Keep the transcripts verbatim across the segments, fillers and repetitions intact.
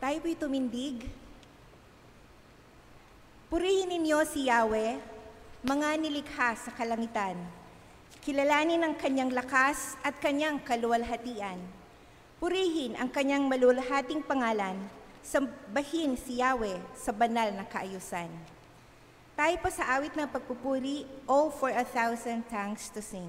Tayo po'y tumindig. Purihin ninyo si Yahweh, mga nilikha sa kalangitan. Kilalanin ang kanyang lakas at kanyang kaluwalhatian. Purihin ang kanyang malulhating pangalan. Sambahin si Yahweh sa banal na kaayusan. Tayo pa sa awit ng pagpupuri, Oh, for a thousand tongues to sing.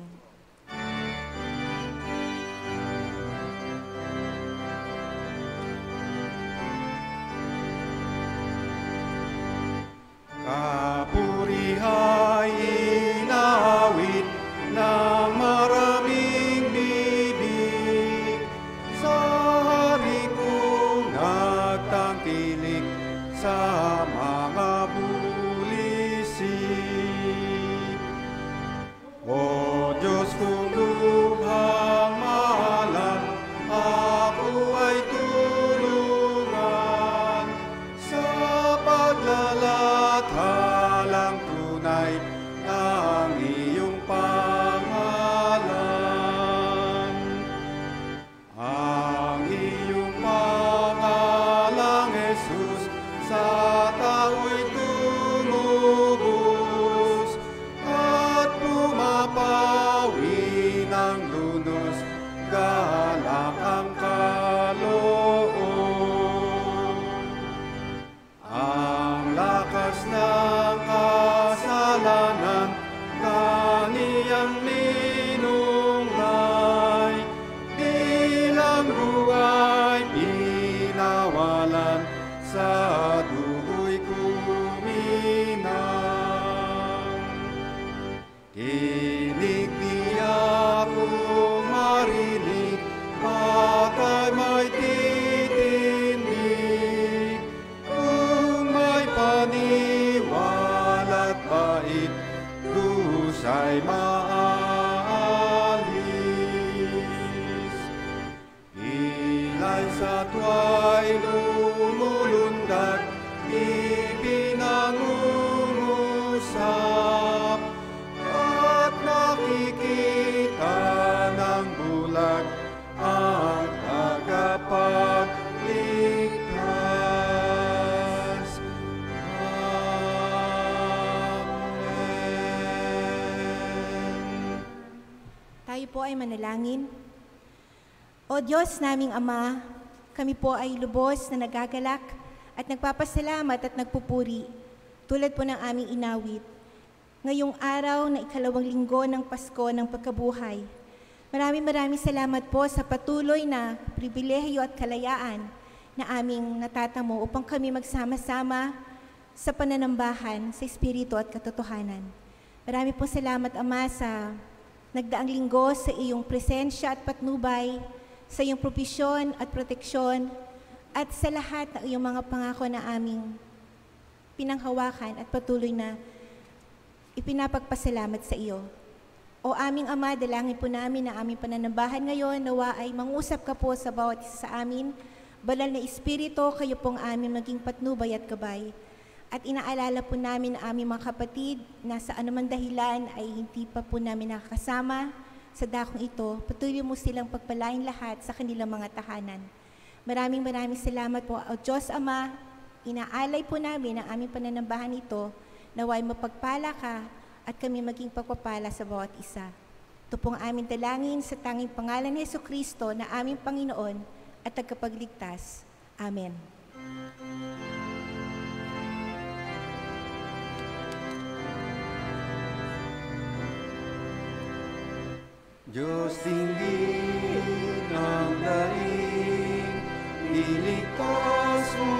Kapurihay inawit ng maraming bibig, sa hari kong nagtangkilik sa mga bulisik. O Diyos kong lubhang mahalan, ako ay tulungan sa paglalathalang tunay ng iyong pangalan. Ang iyong pangalang Jesus sa tao'y tumubos at pumapawi ng lunos, galak ang kaloob. Ang lakas ng kasalanan kaniyang minunglay, bilang buhay pinawalan, sa dugo'y kuminang. Tinig di ako marinig, patay may titindig, kung may paniwala't bait, kusa'y maalis. Ilay sa tuwa'y lumulundag, ipinangungusap, at nakikita ng bulag ang tagapagligtas. Amen. Tayo po ay manalangin. O Diyos naming Ama, kami po ay lubos na nagagalak at nagpapasalamat at nagpupuri, tulad po ng aming inawit. Ngayong araw na ikalawang linggo ng Pasko ng pagkabuhay, maraming maraming salamat po sa patuloy na pribilehyo at kalayaan na aming natatamo upang kami magsama-sama sa pananambahan sa Espiritu at katotohanan. Marami po salamat, Ama, sa nagdaang linggo sa iyong presensya at patnubay, sa iyong propisyon at proteksyon, at sa lahat ng iyong mga pangako na aming pinanghawakan at patuloy na ipinapagpasalamat sa iyo. O aming Ama, dalangin po namin na aming pananambahan ngayon, nawa ay mangusap ka po sa bawat isa sa amin. Banal na Espiritu, kayo pong aming maging patnubay at gabay. At inaalala po namin na aming mga kapatid na sa anumang dahilan ay hindi pa po namin nakakasama sa dakong ito. Patuloy mo silang pagpalain lahat sa kanilang mga tahanan. Maraming maraming salamat po, O Diyos Ama. Inaalay po namin ang aming pananambahan ito, naway mapagpala ka at kami maging pagpapala sa bawat isa. Ito pong aming dalangin sa tanging pangalan ni Jesucristo na aming Panginoon at tagapagligtas. Amen. Diyos tingin ang daing, iligtas mo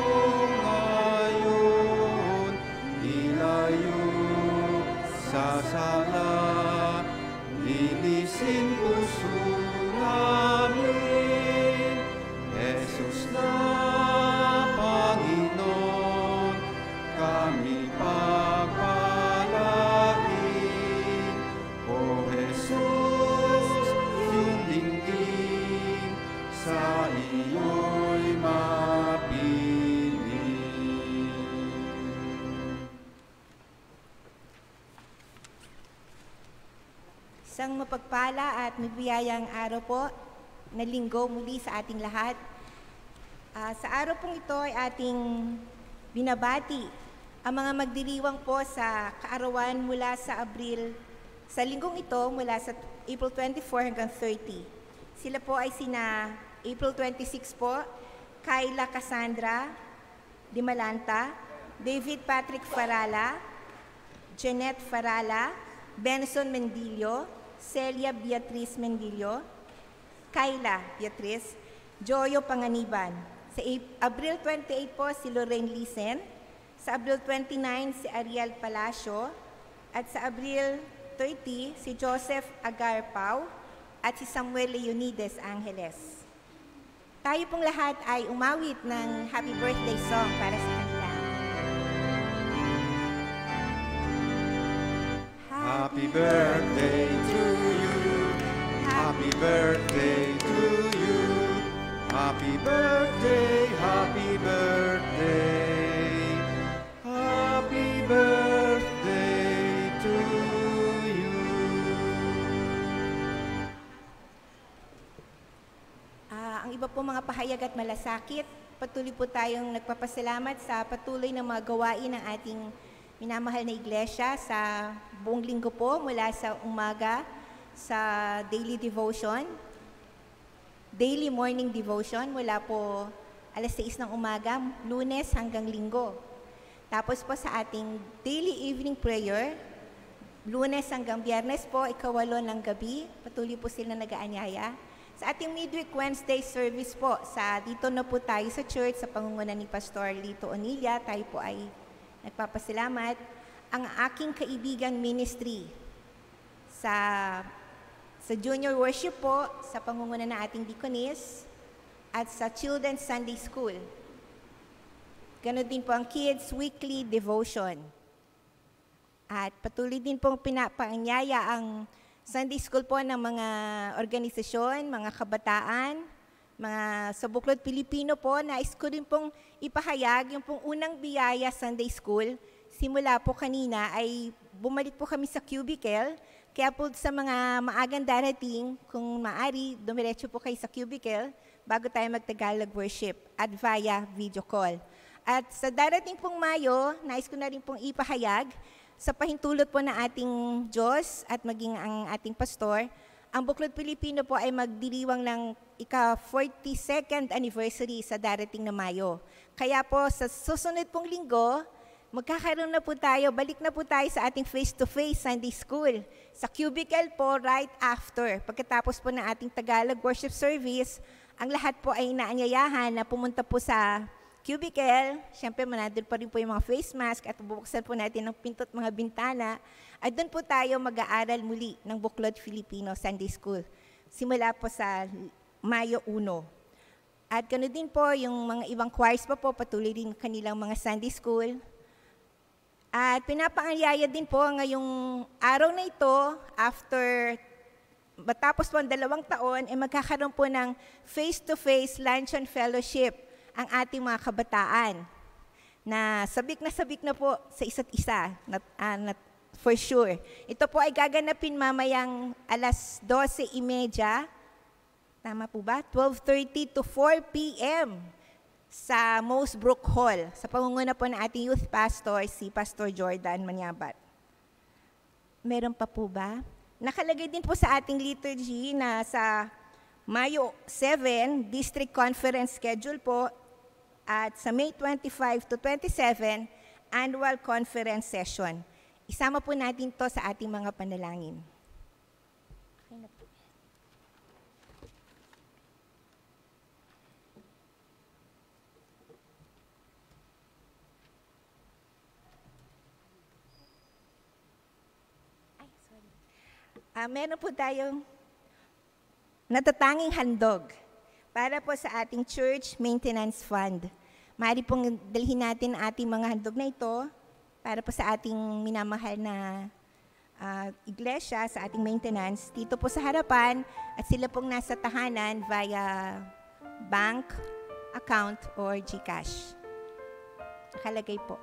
ngayon, ilayo sa sala, linisin puso namin. Jesus na Panginoon, kami pagpalain. O Jesus, yung dinggin sa iyo'y mapili. Isang mapagpala at mabiyayang araw po na linggo muli sa ating lahat. Ah, sa araw pong ito ay ating binabati ang mga magdiriwang po sa kaarawan mula sa Abril, sa linggong ito mula sa April twenty-four hanggang thirty. Sila po ay sina April twenty-six po, Kayla Cassandra Dimalanta, David Patrick Farala, Jeanette Farala, Benson Mendillo, Celia Beatriz Mendillo, Kayla Beatriz, Joyo Panganiban. Sa Abril twenty-eight po si Lorraine Lisen, sa Abril twenty-nine si Ariel Palacio, at sa Abril thirty si Joseph Agarpao at si Samuel Leonides Angeles. Tayo pong lahat ay umawit ng happy birthday song para sa kanila. Happy birthday to you. Happy birthday to you. Happy birthday, happy birthday. Happy birthday to you. Ah, ang iba po mga pahayag at malasakit, patuloy po tayong nagpapasalamat sa patuloy na mga gawain ng ating minamahal na iglesia sa buong linggo po mula sa umaga sa daily devotion, daily morning devotion mula po alas sais ng umaga, Lunes hanggang Linggo. Tapos po sa ating daily evening prayer, Lunes hanggang Biyernes po, ikawalo ng gabi, patuloy po sila nag-aanyaya. Sa ating midweek Wednesday service po, sa dito na po tayo sa church, sa pangunguna ni Pastor Lito Onilla, tayo po ay nagpapasalamat. Ang aking kaibigan ministry sa sa junior worship po, sa pangunguna ng ating deaconess, at sa Children's Sunday School. Ganon din po ang Kids Weekly Devotion. At patuloy din pong pinapaanyaya ang Sunday School po ng mga organisasyon, mga kabataan, mga sa Buklod Pilipino po, nais ko rin pong ipahayag yung pong unang biyaya Sunday School. Simula po kanina ay bumalik po kami sa cubicle. Kaya po sa mga maagang darating, kung maaari, dumiretso po kayo sa cubicle bago tayo mag-Tagalog worship at via video call. At sa darating pong Mayo, nais ko na rin pong ipahayag sa pahintulot po ng ating Diyos at maging ang ating pastor, ang Buklod Pilipino po ay magdiriwang ng ika-forty-second anniversary sa darating na Mayo. Kaya po sa susunod pong linggo, magkakaroon na po tayo, balik na po tayo sa ating face-to-face Sunday School. Sa cubicle po, right after. Pagkatapos po ng ating Tagalog worship service, ang lahat po ay inaanyayahan na pumunta po sa cubicle. Siyempre, manandun pa rin po yung mga face mask at bubuksan po natin ng pinto at mga bintana. At doon po tayo mag-aaral muli ng Buklod Filipino Sunday School. Simula po sa Mayo one. At ganoon din po yung mga ibang choirs pa po, patuloy din kanilang mga Sunday School. At pinapaanyaya din po ngayong araw na ito, after matapos po ang dalawang taon, ay magkakaroon po ng face-to-face luncheon fellowship ang ating mga kabataan na sabik na sabik na po sa isa't isa, not, uh, not for sure. Ito po ay gaganapin mamayang alas dose thirty, tama po ba? twelve thirty to four p m sa Mosbrook Hall, sa pangunguna po ng ating youth pastor, si Pastor Jordan Manyabat. Meron pa po ba? Nakalagay din po sa ating liturgy na sa Mayo seven, District Conference schedule po, at sa May twenty-five to twenty-seven, Annual Conference Session. Isama po natin to sa ating mga panalangin. Okay na po. Uh, meron po tayong natatanging handog para po sa ating Church Maintenance Fund. Maaari pong dalhin natin ang ating mga handog na ito para po sa ating minamahal na uh, iglesia, sa ating maintenance, dito po sa harapan, at sila pong nasa tahanan via bank, account, or GCash. Nakalagay po.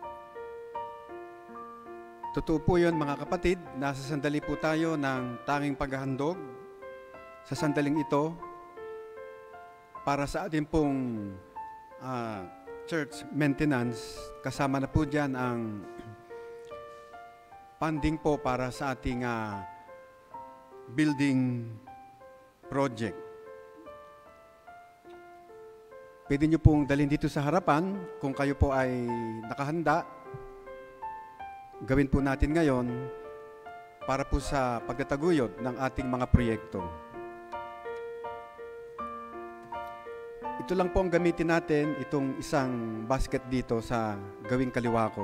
Totoo po yun mga kapatid, nasa sandali po tayo ng tanging paghahandog sa sandaling ito para sa ating pong ah, church maintenance, kasama na po dyan ang funding po para sa ating ah, building project. Pwede nyo pong dalhin dito sa harapan kung kayo po ay nakahanda. Gawin po natin ngayon para po sa pagtataguyod ng ating mga proyekto. Ito lang po ang gamitin natin, itong isang basket dito sa gawing kaliwa ko.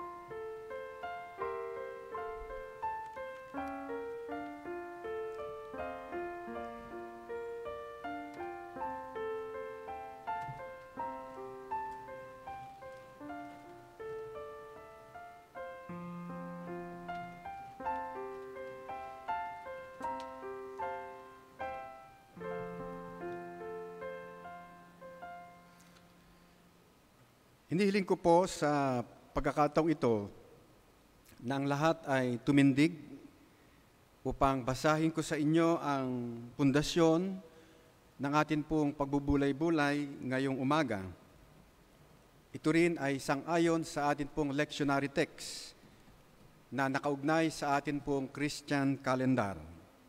Hinihiling ko po sa pagkakataong ito na ang lahat ay tumindig upang basahin ko sa inyo ang pundasyon ng atin pong pagbubulay-bulay ngayong umaga. Ito rin ay sang-ayon sa atin pong lectionary text na nakaugnay sa atin pong Christian calendar.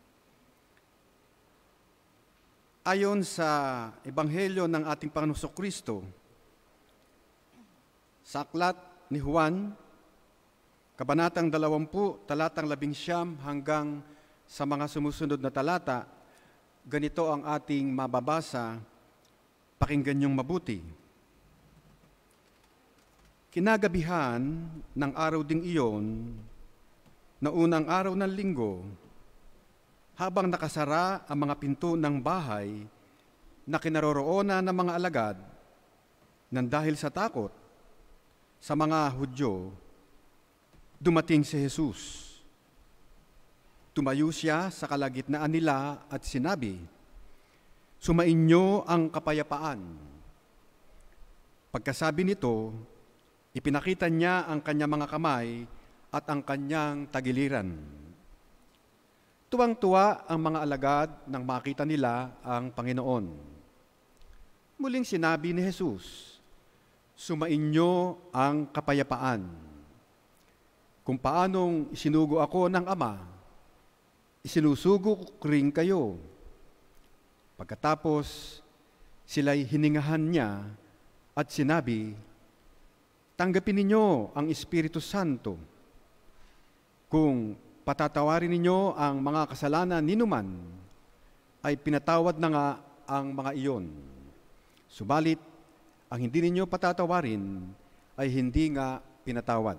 Ayon sa Ebanghelyo ng ating Panginoong Kristo, sa aklat ni Juan, kabanatang dalawampu, talatang labing siyam hanggang sa mga sumusunod na talata, ganito ang ating mababasa, pakinggan niyong mabuti. Kinagabihan ng araw ding iyon, na unang araw ng linggo, habang nakasara ang mga pinto ng bahay na kinaroroonan ng mga alagad, nang dahil sa takot, sa mga Hudyo, dumating si Jesus. Tumayo siya sa kalagitnaan nila at sinabi, "Sumainyo ang kapayapaan." Pagkasabi nito, ipinakita niya ang kanyang mga kamay at ang kanyang tagiliran. Tuwang-tuwa ang mga alagad nang makita nila ang Panginoon. Muling sinabi ni Jesus, "Sumainyo ang kapayapaan. Kung paanong isinugo ako ng Ama, isinusugo ko rin kayo." Pagkatapos, sila'y hiningahan niya at sinabi, "Tanggapin ninyo ang Espiritu Santo. Kung patatawarin ninyo ang mga kasalanan ninuman, ay pinatawad na nga ang mga iyon. Subalit, ang hindi ninyo patatawarin ay hindi nga pinatawad."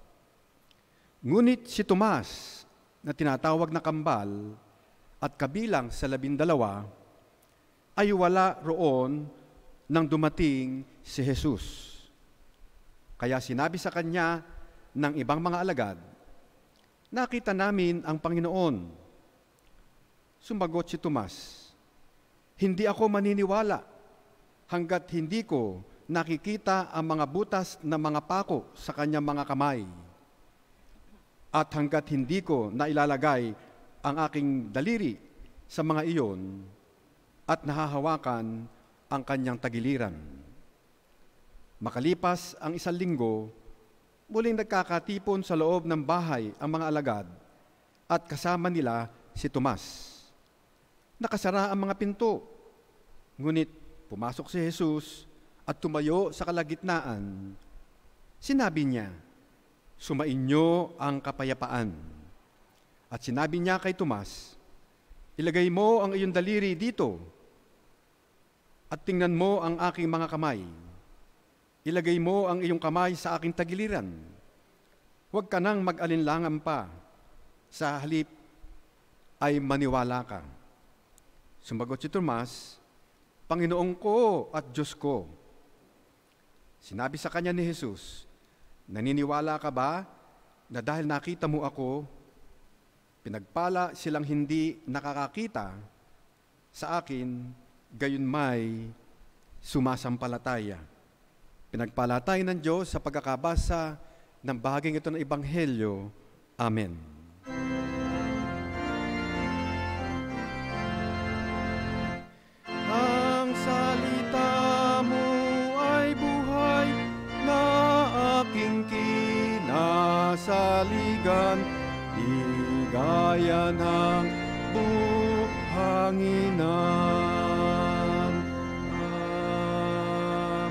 Ngunit si Tomas, na tinatawag na kambal at kabilang sa labindalawa, ay wala roon nang dumating si Jesus. Kaya sinabi sa kanya ng ibang mga alagad, "Nakita namin ang Panginoon." Sumagot si Tomas, "Hindi ako maniniwala hanggat hindi ko nakikita ang mga butas ng mga pako sa kanyang mga kamay, at hanggat hindi ko nailalagay ang aking daliri sa mga iyon at nahahawakan ang kanyang tagiliran." Makalipas ang isang linggo, muling nagkakatipon sa loob ng bahay ang mga alagad at kasama nila si Tomas. Nakasara ang mga pinto, ngunit pumasok si Jesus at tumayo sa kalagitnaan. Sinabi niya, "Sumainyo ang kapayapaan." At sinabi niya kay Tomas, "Ilagay mo ang iyong daliri dito at tingnan mo ang aking mga kamay. Ilagay mo ang iyong kamay sa aking tagiliran. Huwag ka nang mag-alinlangan pa. Sa halip ay maniwala ka." Sumagot si Tomas, "Panginoon ko at Diyos ko." Sinabi sa kanya ni Jesus, "Naniniwala ka ba na dahil nakita mo ako, pinagpala silang hindi nakakakita sa akin, gayon may sumasampalataya?" Pinagpala tayo ng Diyos sa pagkakabasa ng bahaging ito ng Ebanghelyo. Amen. Ang salita mo ay saligan, di gaya ng buhanginan. Amen.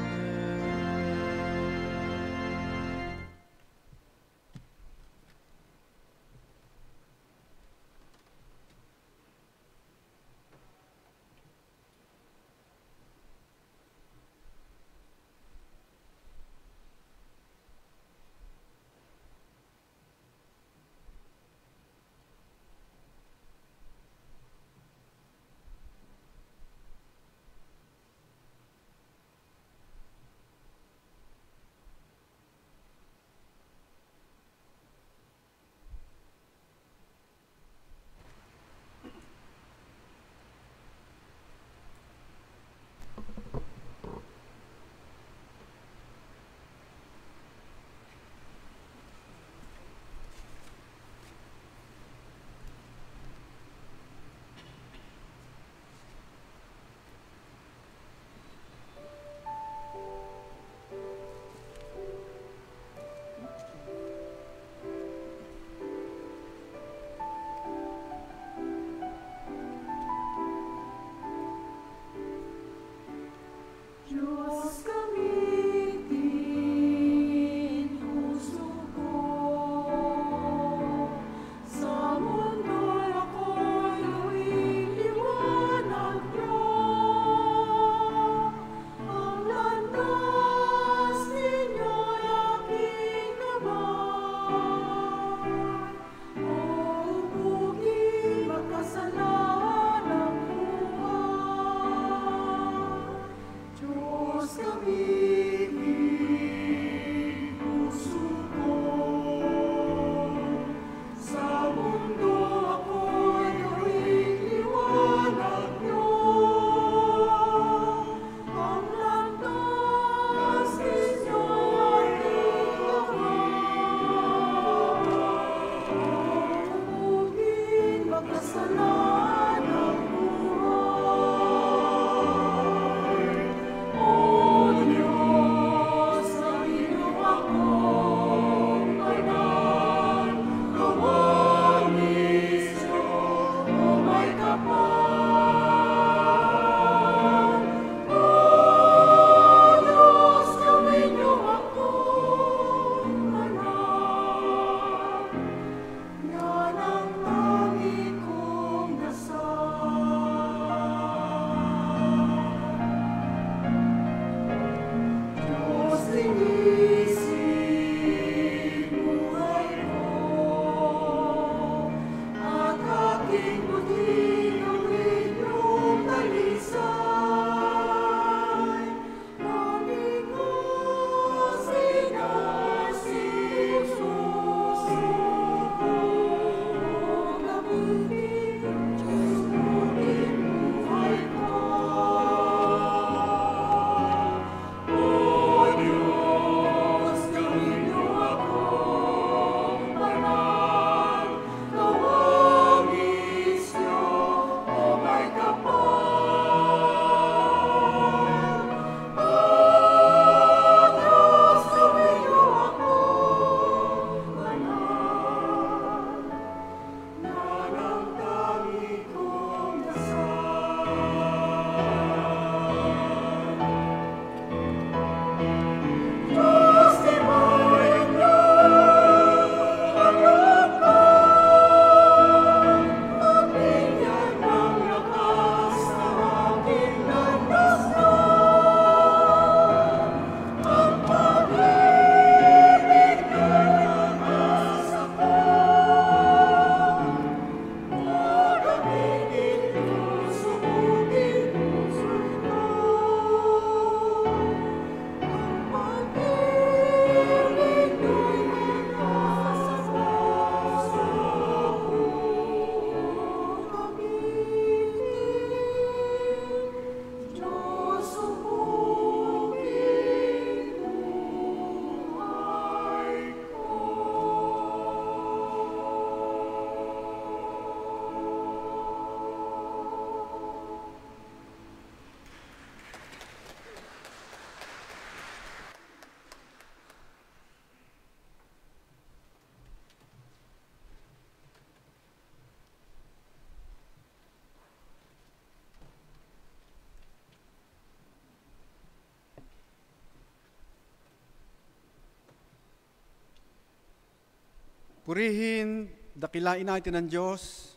Purihin, dakilain natin ng Diyos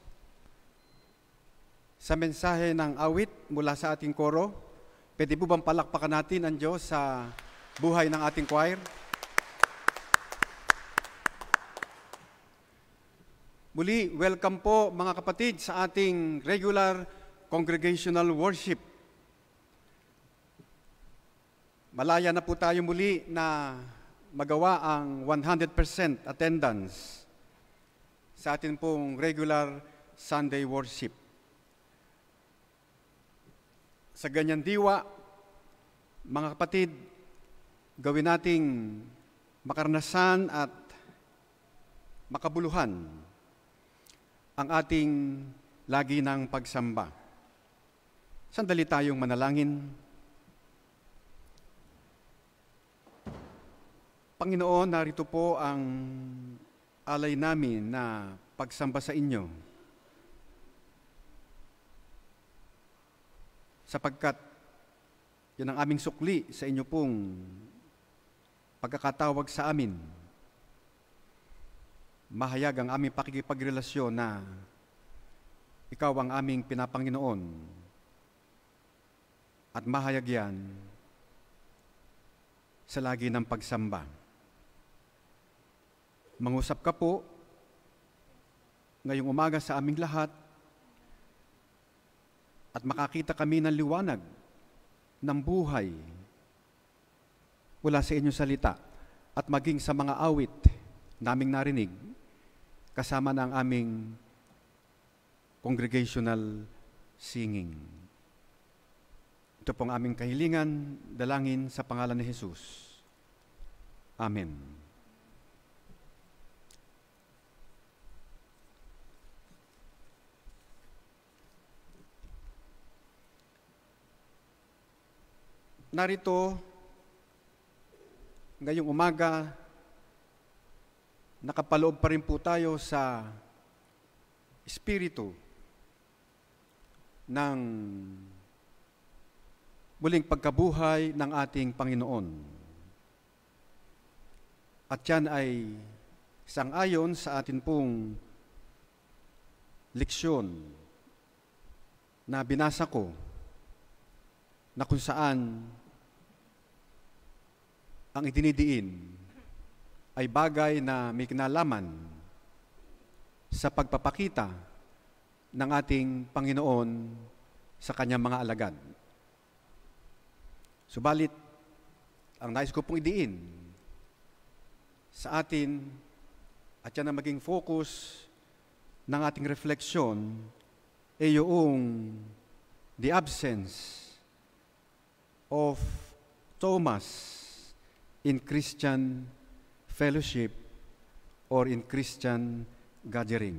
sa mensahe ng awit mula sa ating koro. Pwede po bang palakpakan natin ang Diyos sa buhay ng ating choir? Muli, welcome po mga kapatid sa ating regular congregational worship. Malaya na po tayo muli na magawa ang one hundred percent attendance sa atin pong regular Sunday worship. Sa ganyan diwa, mga kapatid, gawin nating makaranasan at makabuluhan ang ating lagi ng pagsamba. Sandali tayong manalangin. Panginoon, narito po ang alay namin na pagsamba sa inyo. Sapagkat yan ang aming sukli sa inyo pong pagkakatawag sa amin. Mahayag ang aming pakikipagrelasyon na ikaw ang aming pinapanginoon. At mahayag yan sa lagi ng pagsamba. Mangusap ka po ngayong umaga sa aming lahat at makakita kami ng liwanag ng buhay mula sa inyong salita at maging sa mga awit naming narinig kasama ng aming congregational singing. Ito pong aming kahilingan, dalangin sa pangalan ni Jesus. Amen. Narito, ngayong umaga, nakapaloob pa rin po tayo sa espiritu ng muling pagkabuhay ng ating Panginoon. At yan ay sang-ayon sa atin pong leksyon na binasa ko, na kung saan ang idinidiin ay bagay na may kinalaman sa pagpapakita ng ating Panginoon sa kanyang mga alagad. Subalit, ang nais ko pong idiin sa atin at yan ang maging focus ng ating refleksyon ay yung the absence of Thomas in Christian fellowship or in Christian gathering.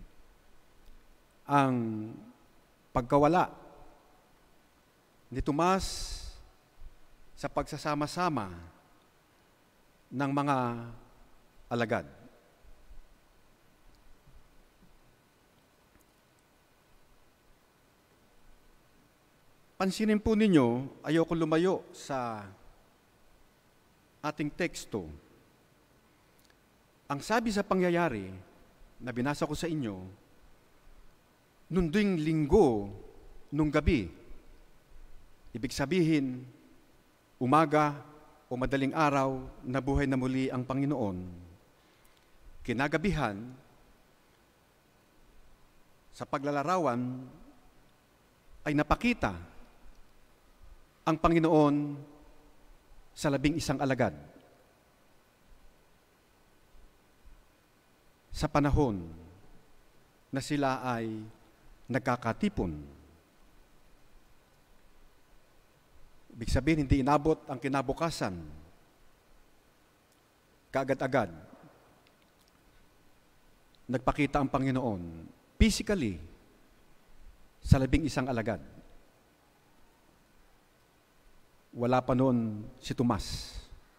Ang pagkawala ni Tomas sa pagsasama-sama ng mga alagad. Pansinin po ninyo, ayoko lumayo sa ating teksto. Ang sabi sa pangyayari na binasa ko sa inyo, nung ding linggo, nung gabi, ibig sabihin, umaga o madaling araw, nabuhay na muli ang Panginoon. Kinagabihan, sa paglalarawan, ay napakita ang Panginoon sa labing isang alagad. Sa panahon na sila ay nagkakatipon. Ibig sabihin, hindi inabot ang kinabukasan. Kaagad-agad, nagpakita ang Panginoon physically sa labing isang alagad. Wala pa noon si Tomas.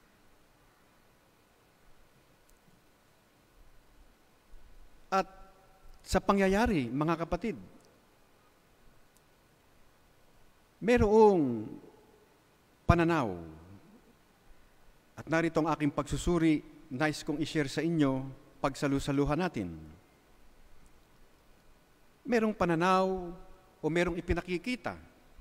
At sa pangyayari, mga kapatid, merong pananaw. At narito ang aking pagsusuri, nice kong i-share sa inyo, pagsalusaluhan natin. Merong pananaw o merong ipinakikita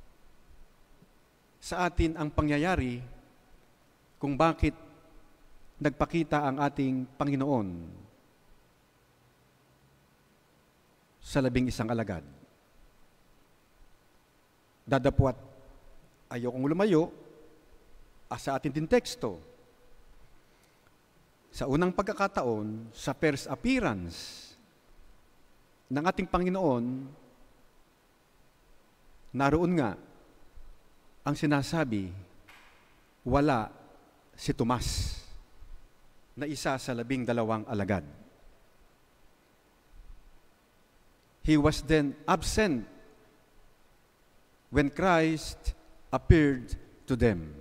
sa atin ang pangyayari kung bakit nagpakita ang ating Panginoon sa labing isang alagad. Dadapwat ayokong lumayo ah, sa ating din teksto. Sa unang pagkakataon, sa first appearance ng ating Panginoon, naroon nga ang sinasabi, wala si Tomas na isa sa labing dalawang alagad. He was then absent when Christ appeared to them.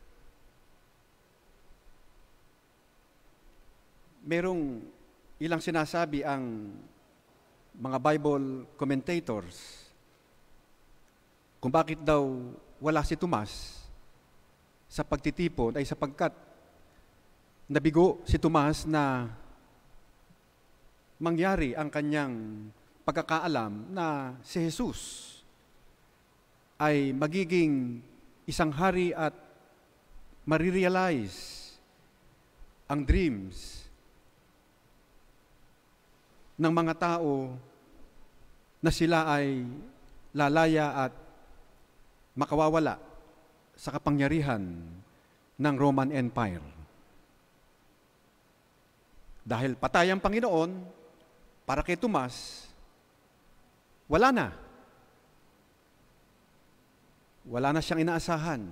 Merong ilang sinasabi ang mga Bible commentators kung bakit daw wala si Tomas sa pagtitipon ay sapagkat nabigo si Tomas na mangyari ang kanyang pagkakaalam na si Jesus ay magiging isang hari at marirealize ang dreams ng mga tao na sila ay lalaya at makawawala sa kapangyarihan ng Roman Empire. Dahil patay ang Panginoon, para kay Tomas, wala na. Wala na siyang inaasahan.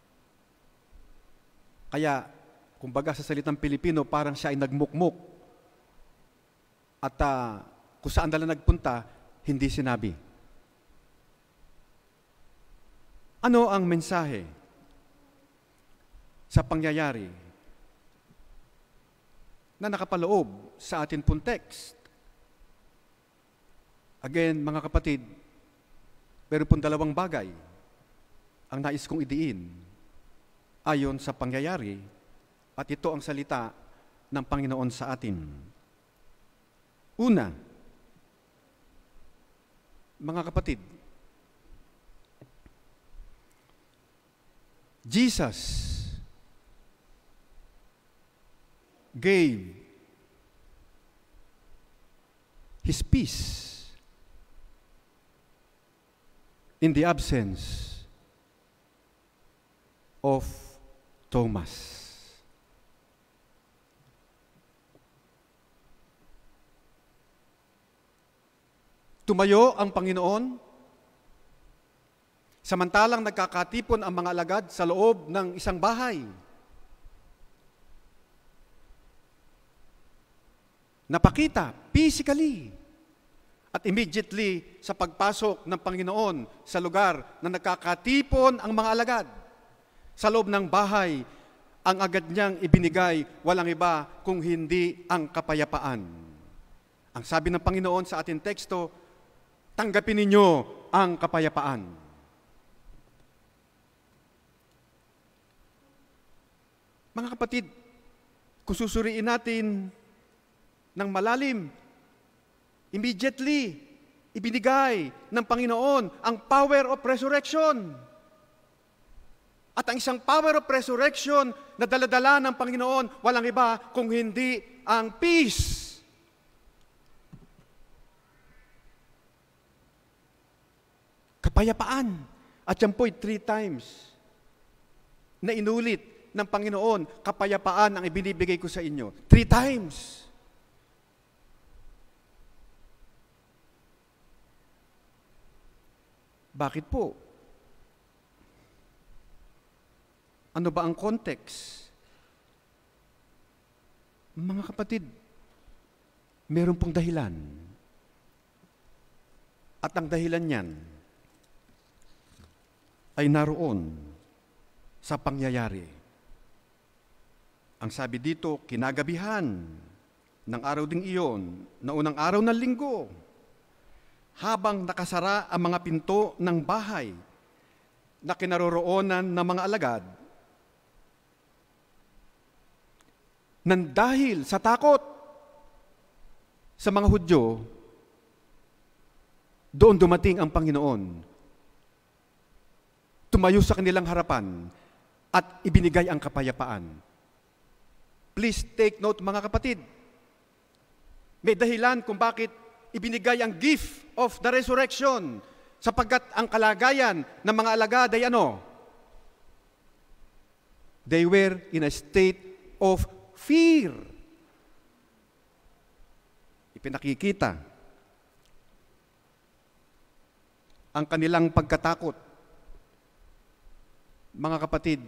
Kaya, kumbaga sa salitang Pilipino, parang siya ay nagmukmuk. At uh, kung saan dala nagpunta, hindi sinabi. Ano ang mensahe sa pangyayari na nakapaloob sa atin pong text? Again, mga kapatid, meron pong dalawang bagay ang nais kong idiin ayon sa pangyayari at ito ang salita ng Panginoon sa atin. Una, mga kapatid, Jesus gave His peace in the absence of Thomas. Tumayo ang Panginoon, samantalang nagkakatipon ang mga alagad sa loob ng isang bahay. Napakita physically at immediately sa pagpasok ng Panginoon sa lugar na nagkakatipon ang mga alagad sa loob ng bahay, ang agad niyang ibinigay walang iba kung hindi ang kapayapaan. Ang sabi ng Panginoon sa ating teksto, tanggapin ninyo ang kapayapaan. Mga kapatid, kung susuriin natin ng malalim, immediately, ibinigay ng Panginoon ang power of resurrection. At ang isang power of resurrection na daladala ng Panginoon, walang iba kung hindi ang peace. Kapayapaan. At yan po'y three times na inulit ng Panginoon, kapayapaan ang ibinibigay ko sa inyo. Three times. Bakit po? Ano ba ang context? Mga kapatid, meron pong dahilan. At ang dahilan niyan ay naroon sa pangyayari. Ang sabi dito, kinagabihan ng araw ding iyon, na unang araw ng linggo, habang nakasara ang mga pinto ng bahay na kinaroroonan ng mga alagad, nang dahil sa takot, Sa mga Hudyo, doon dumating ang Panginoon. Tumayo sa kanilang harapan at ibinigay ang kapayapaan. Please take note, mga kapatid. May dahilan kung bakit ibinigay ang gift of the resurrection, sapagkat ang kalagayan ng mga alagad ay ano? They were in a state of fear. Ipinakikita ang kanilang pagkatakot. Mga kapatid,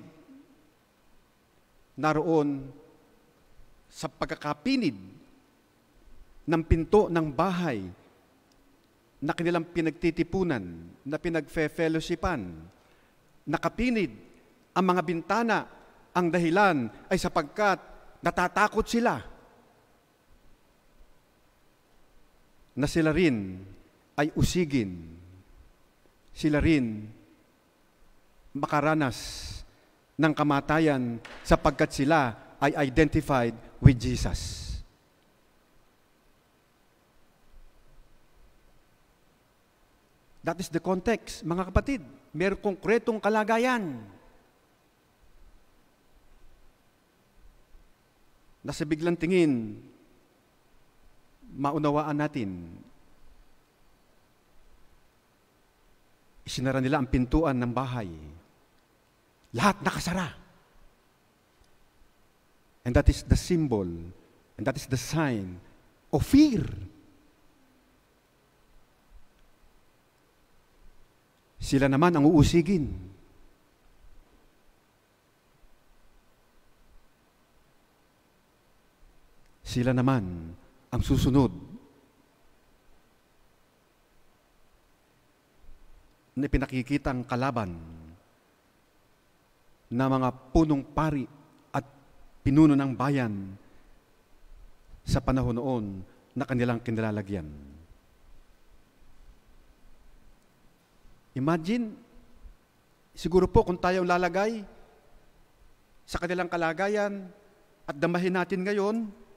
naroon sa pagkakapinid ng pinto ng bahay na kanilang pinagtitipunan, na pinagfe-fellowshipan, nakapinid ang mga bintana. Ang dahilan ay sapagkat natatakot sila na sila rin ay usigin, sila rin makaranas ng kamatayan sapagkat sila ay identified with Jesus. That is the context, mga kapatid. Mayroong konkretong kalagayan na sa biglang tingin, maunawaan natin. Isinara nila ang pintuan ng bahay. Lahat nakasara. And that is the symbol, and that is the sign of fear. Sila naman ang uusigin. Sila naman ang susunod na pinakikitang kalaban na mga punong pari at pinuno ng bayan sa panahon noon na kanilang kinilalagyan. Imagine, siguro po kung tayo lalagay sa kanilang kalagayan at damahin natin ngayon,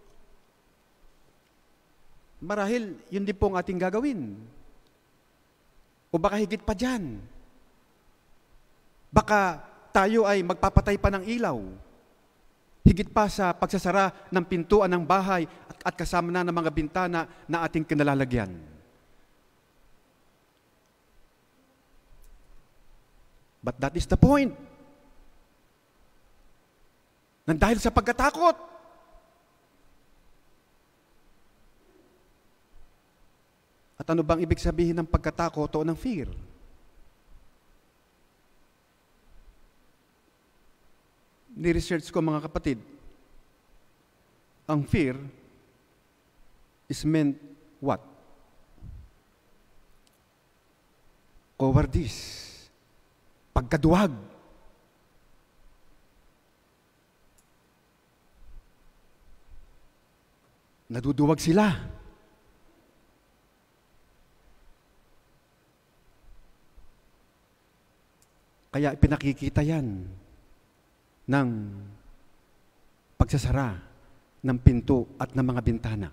marahil yun din po ang ating gagawin. O baka higit pa dyan. Baka tayo ay magpapatay pa ng ilaw. Higit pa sa pagsasara ng pintuan ng bahay at, at kasama na ng mga bintana na ating kinalalagyan. But that is the point. Nang dahil sa pagkatakot, at ano bang ibig sabihin ng pagkatakot o ng fear? Ni-research ko, mga kapatid, ang fear is meant what? Cowardice. Pagkaduwag. Naduduwag sila. Kaya pinakikita yan ng pagsasara ng pinto at ng mga bintana.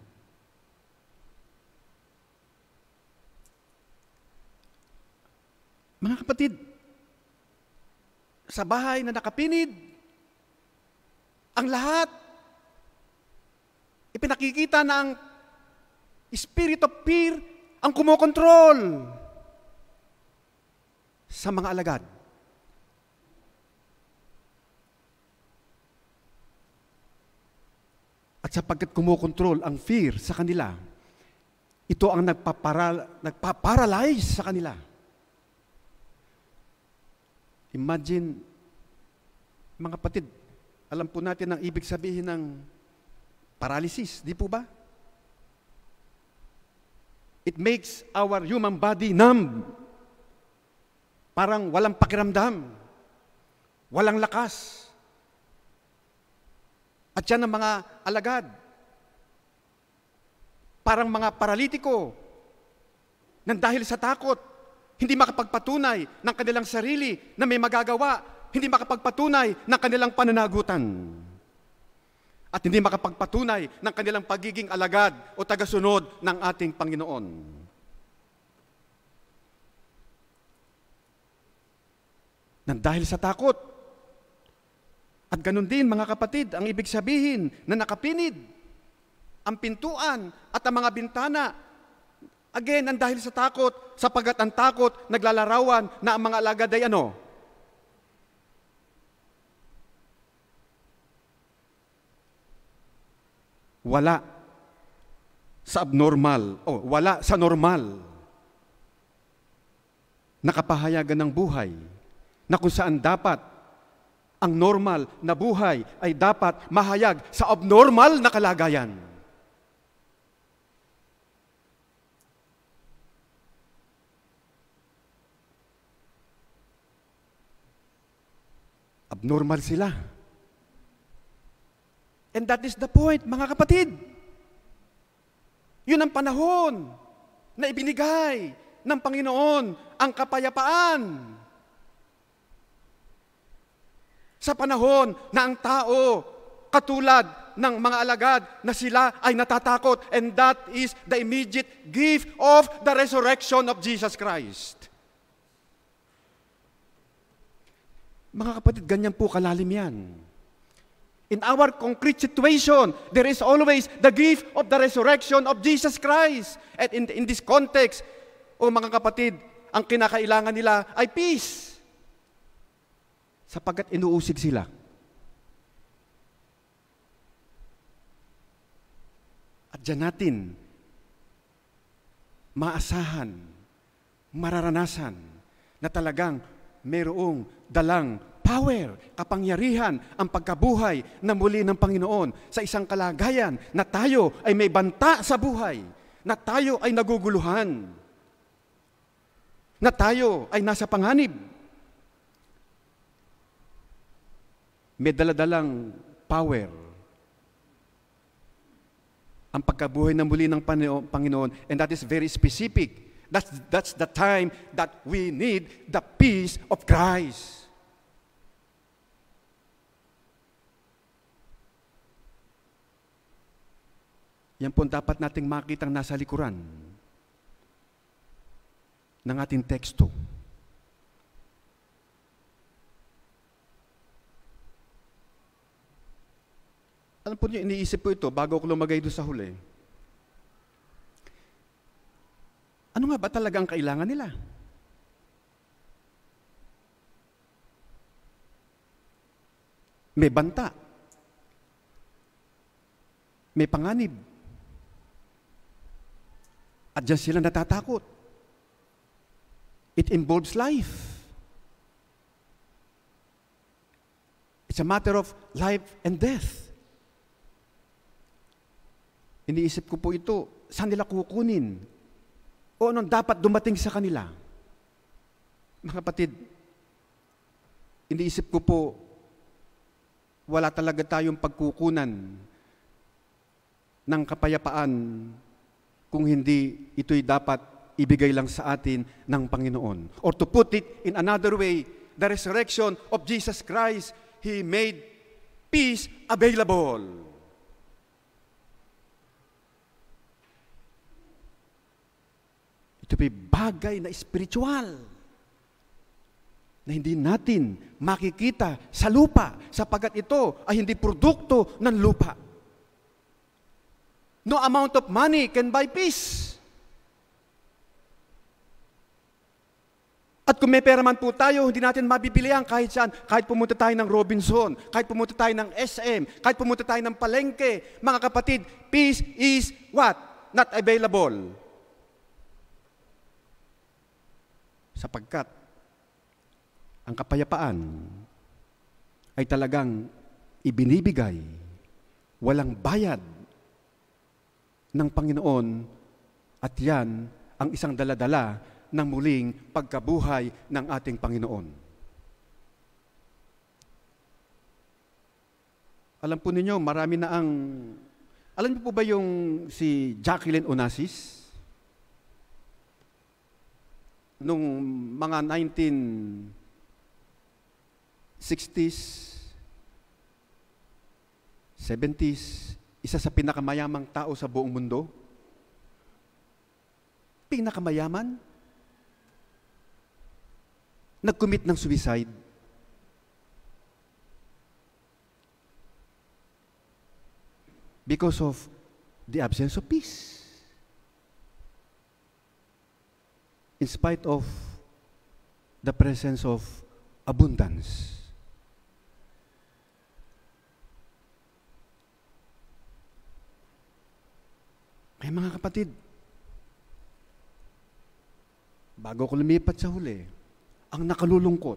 Mga kapatid, sa bahay na nakapinid, ang lahat, ipinakikita na ang spirit of fear ang kumokontrol sa mga alagad. At sapagkat kumokontrol ang fear sa kanila, ito ang nagpapara, nagpaparalyze sa kanila. Imagine, mga kapatid, alam po natin ang ibig sabihin ng paralysis, di po ba? It makes our human body numb. Parang walang pakiramdam, walang lakas. At yan ang mga alagad. Parang mga paralitiko, nang dahil sa takot, hindi makapagpatunay ng kanilang sarili na may magagawa, hindi makapagpatunay ng kanilang pananagutan. at hindi makapagpatunay ng kanilang pagiging alagad o tagasunod ng ating Panginoon. Nang dahil sa takot. At ganun din, mga kapatid, ang ibig sabihin na nakapinid ang pintuan at ang mga bintana. Again, ang dahil sa takot, sapagat ang takot naglalarawan na ang mga alagad ay ano? Wala sa abnormal, o wala sa normal na kapahayagan ng buhay, na kung saan dapat ang normal na buhay ay dapat mahayag sa abnormal na kalagayan. Abnormal sila. And that is the point, mga kapatid. Yun ang panahon na ibinigay ng Panginoon ang kapayapaan. Sa panahon na ang tao, katulad ng mga alagad, na sila ay natatakot, and that is the immediate gift of the resurrection of Jesus Christ. Mga kapatid, ganyan po kalalim yan. In our concrete situation, there is always the gift of the resurrection of Jesus Christ. At in, in this context, o oh mga kapatid, ang kinakailangan nila ay peace. Sapagkat inuusig sila. At dyan natin, maasahan, mararanasan, na talagang mayroong dalang power, kapangyarihan, ang pagkabuhay na muli ng Panginoon sa isang kalagayan na tayo ay may banta sa buhay, na tayo ay naguguluhan, na tayo ay nasa panganib. May daladalang power ang pagkabuhay na muli ng Panginoon, and that is very specific. That's, that's the time that we need the peace of Christ. Yan po dapat nating makitang nasa likuran ng ating teksto. Alam po niyo, iniisip ko ito bago ako lumagay doon sa huli. Ano nga ba talaga ang kailangan nila? May banta. May panganib. At dyan sila natatakot. It involves life. It's a matter of life and death. Iniisip ko po ito, saan nila kukunin? O anong dapat dumating sa kanila? Mga kapatid, iniisip ko po, wala talaga tayong pagkukunan ng kapayapaan kung hindi ito'y dapat ibigay lang sa atin ng Panginoon. Or to put it in another way, the resurrection of Jesus Christ, He made peace available. Ito ay bagay na spiritual na hindi natin makikita sa lupa sapagkat ito ay hindi produkto ng lupa. No amount of money can buy peace. At kung may pera man po tayo, hindi natin mabibilihan kahit saan. Kahit pumunta tayo ng Robinson, kahit pumunta tayo ng S M, kahit pumunta tayo ng palengke. Mga kapatid, peace is what? Not available. Sapagkat ang kapayapaan ay talagang ibinibigay, walang bayad ng Panginoon, at yan ang isang daladala ng muling pagkabuhay ng ating Panginoon. Alam po ninyo, marami na ang... Alam niyo po ba yung si Jacqueline Onassis? Nung mga nineteen sixties, seventies, isa sa pinakamayamang tao sa buong mundo. Pinakamayaman. Nag-commit ng suicide. Because of the absence of peace. In spite of the presence of abundance. Kaya mga kapatid, bago ko lumipat sa huli, ang nakalulungkot,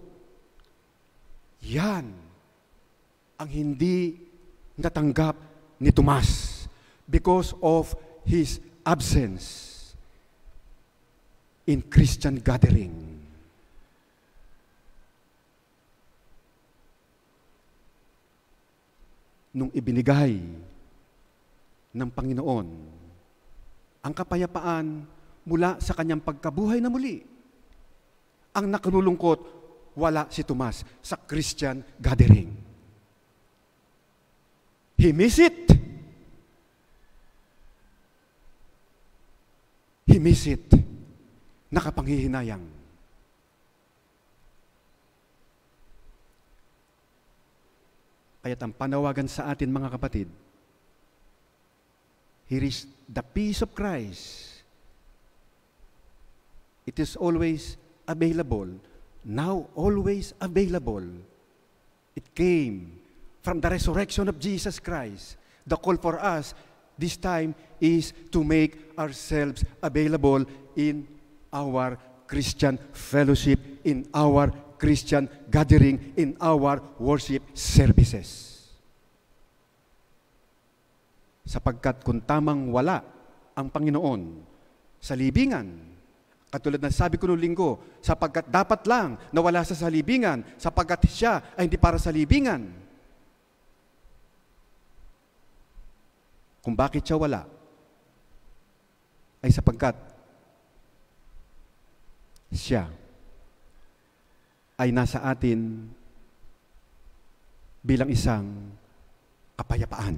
yan ang hindi natanggap ni Tomas because of his absence in Christian gathering. Nung ibinigay ng Panginoon ang kapayapaan mula sa kanyang pagkabuhay na muli, ang nakalulungkot, wala si Tomas sa Christian gathering. He miss it. He miss it. Nakapanghihinayang. Kaya't ang panawagan sa atin mga kapatid, here is the peace of Christ. It is always available, now always available. It came from the resurrection of Jesus Christ. The call for us this time is to make ourselves available in our Christian fellowship, in our Christian gathering, in our worship services. Sapagkat kung tamang wala ang Panginoon sa libingan, katulad ng sabi ko noong linggo, sapagkat dapat lang na wala sa libingan, sapagkat siya ay hindi para sa libingan. Kung bakit siya wala, ay sapagkat siya ay nasa atin bilang isang kapayapaan.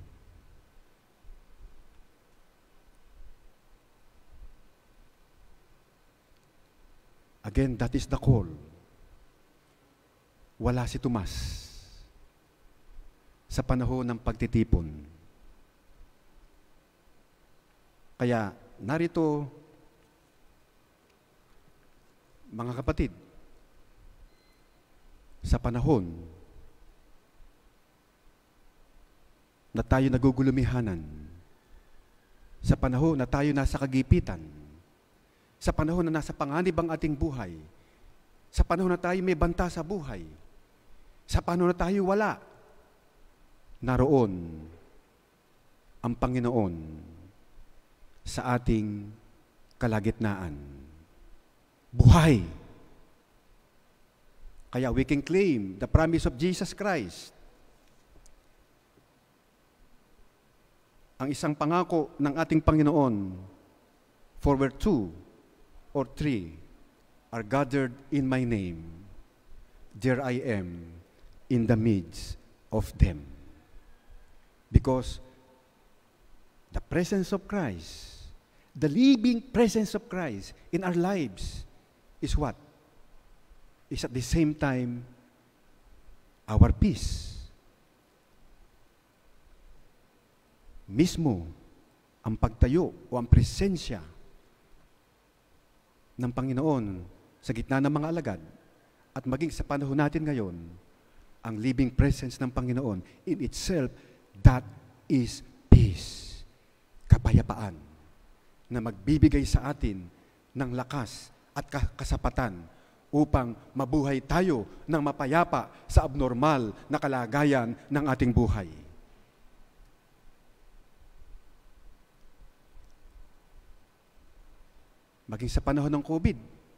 Again, that is the call. Wala si Tomas sa panahon ng pagtitipon. Kaya narito, mga kapatid, sa panahon na tayo nagugulumihanan, sa panahon na tayo nasa kagipitan, sa panahon na nasa panganib ang ating buhay, sa panahon na tayo may banta sa buhay, sa panahon na tayo wala, naroon ang Panginoon sa ating kalagitnaan. Buhay. Kaya we can claim the promise of Jesus Christ. Ang isang pangako ng ating Panginoon, for where two or three are gathered in my name, there I am in the midst of them. Because the presence of Christ, the living presence of Christ in our lives is what? Is at the same time our peace. Mismo ang pagtayo o ang presensya ng Panginoon sa gitna ng mga alagad at maging sa panahon natin ngayon, ang living presence ng Panginoon in itself, that is peace. Kapayapaan na magbibigay sa atin ng lakas at kasapatan upang mabuhay tayo ng mapayapa sa abnormal na kalagayan ng ating buhay. Maging sa panahon ng COVID,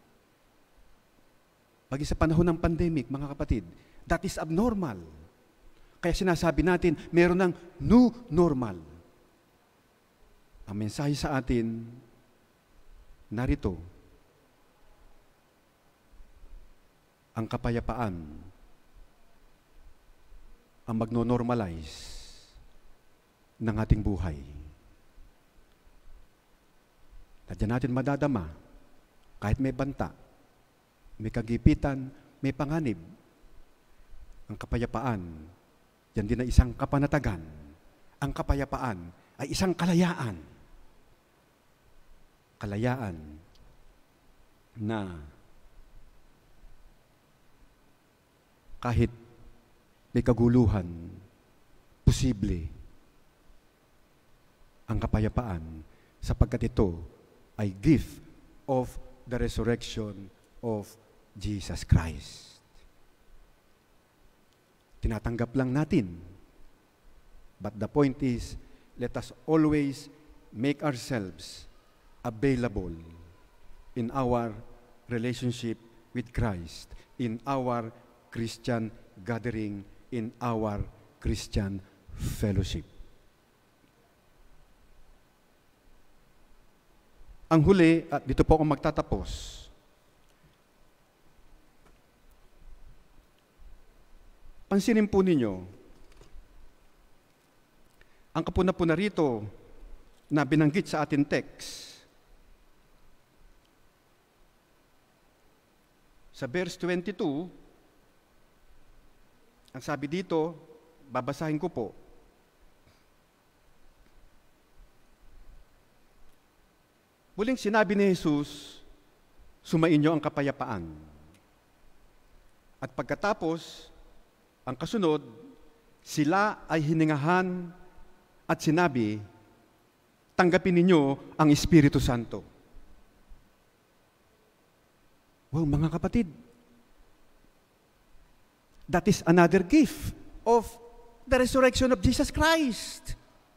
maging sa panahon ng pandemic, mga kapatid, that is abnormal. Kaya sinasabi natin, meron ng new normal. Ang mensahe sa atin, narito, ang kapayapaan ang magno-normalize ng ating buhay. Na diyan natin madadama, kahit may banta, may kagipitan, may panganib, ang kapayapaan, yan din ay isang kapanatagan. Ang kapayapaan ay isang kalayaan. Kalayaan na kahit may kaguluhan, posible ang kapayapaan sapagkat ito ay gift of the resurrection of Jesus Christ. Tinatanggap lang natin. But the point is, let us always make ourselves available in our relationship with Christ, in our Christian gathering, in our Christian fellowship. Ang huli, at dito po ako magtatapos, pansinin po ninyo, ang kapuna-puna rito na binanggit sa ating text, sa verse twenty-two, ang sabi dito, babasahin ko po, muling sinabi ni Jesus, sumainyo ang kapayapaan. At pagkatapos, ang kasunod, sila ay hiningahan at sinabi, tanggapin ninyo ang Espiritu Santo. Wow, mga kapatid, that is another gift of the resurrection of Jesus Christ.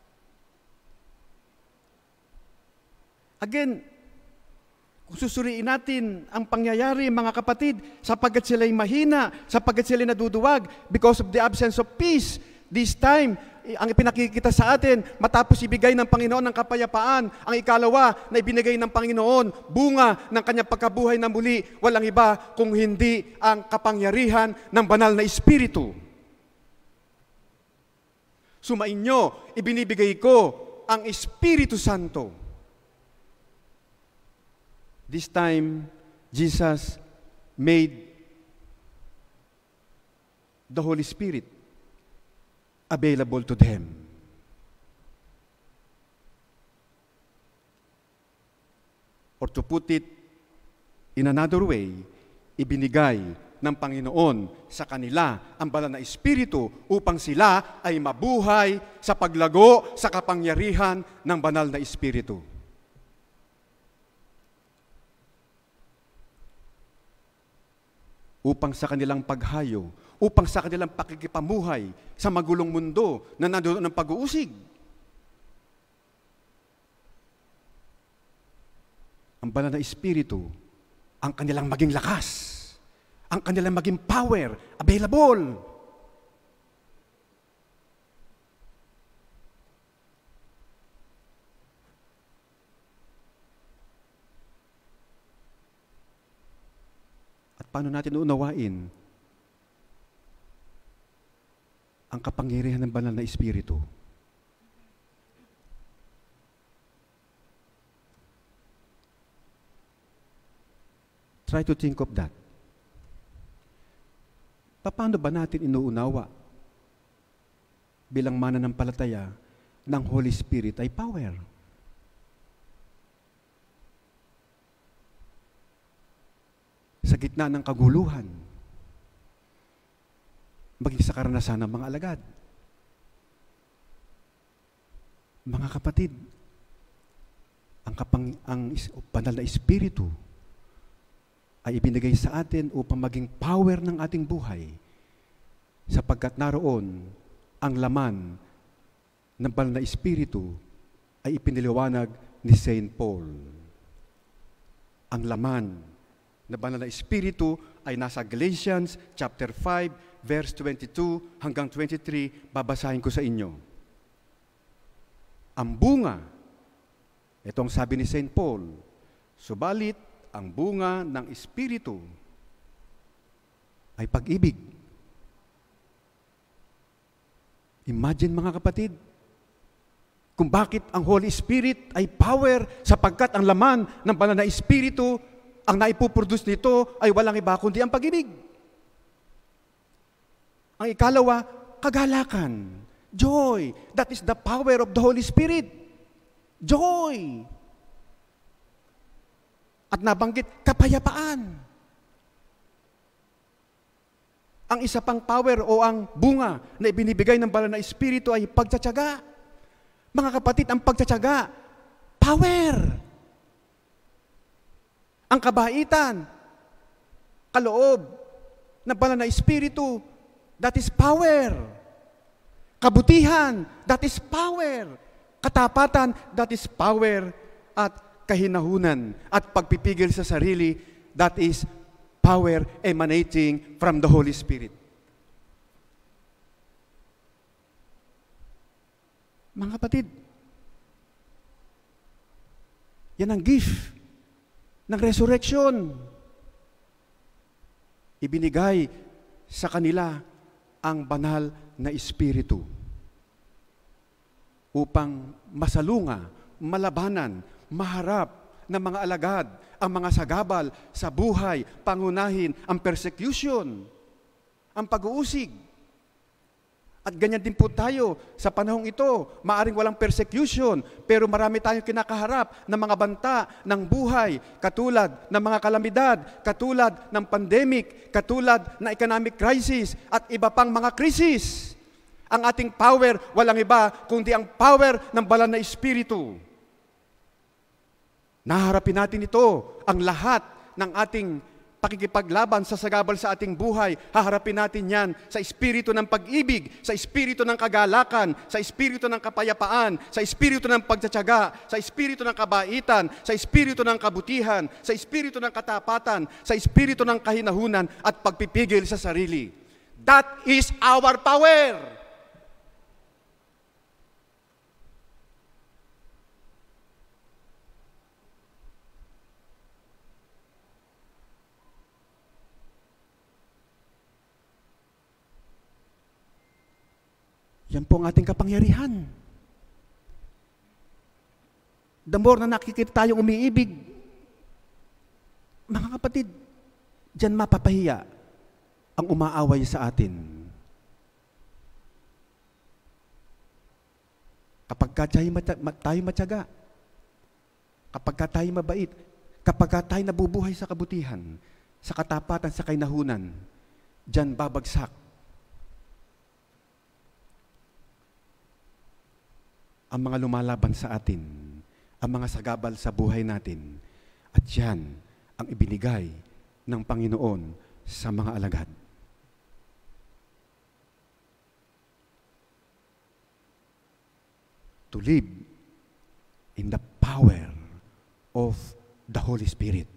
Again, kung susuriin natin ang pangyayari, mga kapatid, sapagkat sila'y mahina, sapagkat sila'y naduduwag, because of the absence of peace, this time, ang ipinakikita sa atin, matapos ibigay ng Panginoon ng kapayapaan, ang ikalawa na ibinigay ng Panginoon, bunga ng kanyang pagkabuhay na muli, walang iba kung hindi ang kapangyarihan ng banal na Espiritu. Sumainyo, ibinibigay ko ang Espiritu Santo. This time, Jesus made the Holy Spirit available to them. Or to put it in another way, ibinigay ng Panginoon sa kanila ang banal na Espiritu upang sila ay mabuhay sa paglago sa kapangyarihan ng banal na Espiritu. Upang sa kanilang paghayo, upang sa kanilang pakikipamuhay sa magulong mundo na nandoon ng pag-uusig. Ang banal na Espiritu, ang kanilang maging lakas, ang kanilang maging power, available. Paano natin uunawain ang kapangyarihan ng banal na Espiritu? Try to think of that. Paano ba natin inuunawa bilang mananampalataya ng Holy Spirit ay power? Sa gitna ng kaguluhan, maging sa karanasan ng mga alagad. Mga kapatid, ang, kapang, ang banal na Espiritu ay ibinigay sa atin upang maging power ng ating buhay sapagkat naroon ang laman ng banal na Espiritu ay ipiniliwanag ni Saint Paul. Ang laman na banal na Espiritu ay nasa Galatians chapter five, verse twenty-two hanggang twenty-three, babasahin ko sa inyo. Ang bunga, ito ang sabi ni Saint Paul, subalit ang bunga ng Espiritu ay pag-ibig. Imagine mga kapatid, kung bakit ang Holy Spirit ay power, sapagkat ang laman ng banal na Espiritu, ang naipuproduce nito ay walang iba kundi ang pag-ibig. Ang ikalawa, kagalakan. Joy. That is the power of the Holy Spirit. Joy. At nabanggit, kapayapaan. Ang isa pang power o ang bunga na ibinibigay ng banal na Espiritu ay pagtsatsaga. Mga kapatid, ang pagtsatsaga, power. Ang kabaitan, kaloob ng banal na Espiritu, that is power. Kabutihan, that is power. Katapatan, that is power. At kahinahunan at pagpipigil sa sarili, that is power emanating from the Holy Spirit. Mga kapatid, yan ang gift ng resurrection. Ibinigay sa kanila ang banal na Espiritu upang masalunga, malabanan, maharap ng mga alagad, ang mga sagabal sa buhay, pangunahin ang persecution, ang pag-uusig. At ganyan din po tayo sa panahong ito. Maaring walang persecution, pero marami tayong kinakaharap ng mga banta ng buhay, katulad ng mga kalamidad, katulad ng pandemic, katulad ng economic crisis, at iba pang mga krisis. Ang ating power, walang iba, kundi ang power ng banal na Espiritu. Naharapin natin ito, ang lahat ng ating pakikipaglaban sa sagabal sa ating buhay. Haharapin natin yan sa espiritu ng pag-ibig, sa espiritu ng kagalakan, sa espiritu ng kapayapaan, sa espiritu ng pagtsatsaga, sa espiritu ng kabaitan, sa espiritu ng kabutihan, sa espiritu ng katapatan, sa espiritu ng kahinahunan at pagpipigil sa sarili. That is our power. Yan po ang ating kapangyarihan. The more na nakikita tayong umiibig, mga kapatid, diyan mapapahiya ang umaaway sa atin. Kapag ka tayo, tayo matyaga, kapag ka tayo mabait, kapag ka tayo nabubuhay sa kabutihan, sa katapatan, sa kainahunan, diyan babagsak ang mga lumalaban sa atin, ang mga sagabal sa buhay natin. At yan ang ibinigay ng Panginoon sa mga alagad. To live in the power of the Holy Spirit.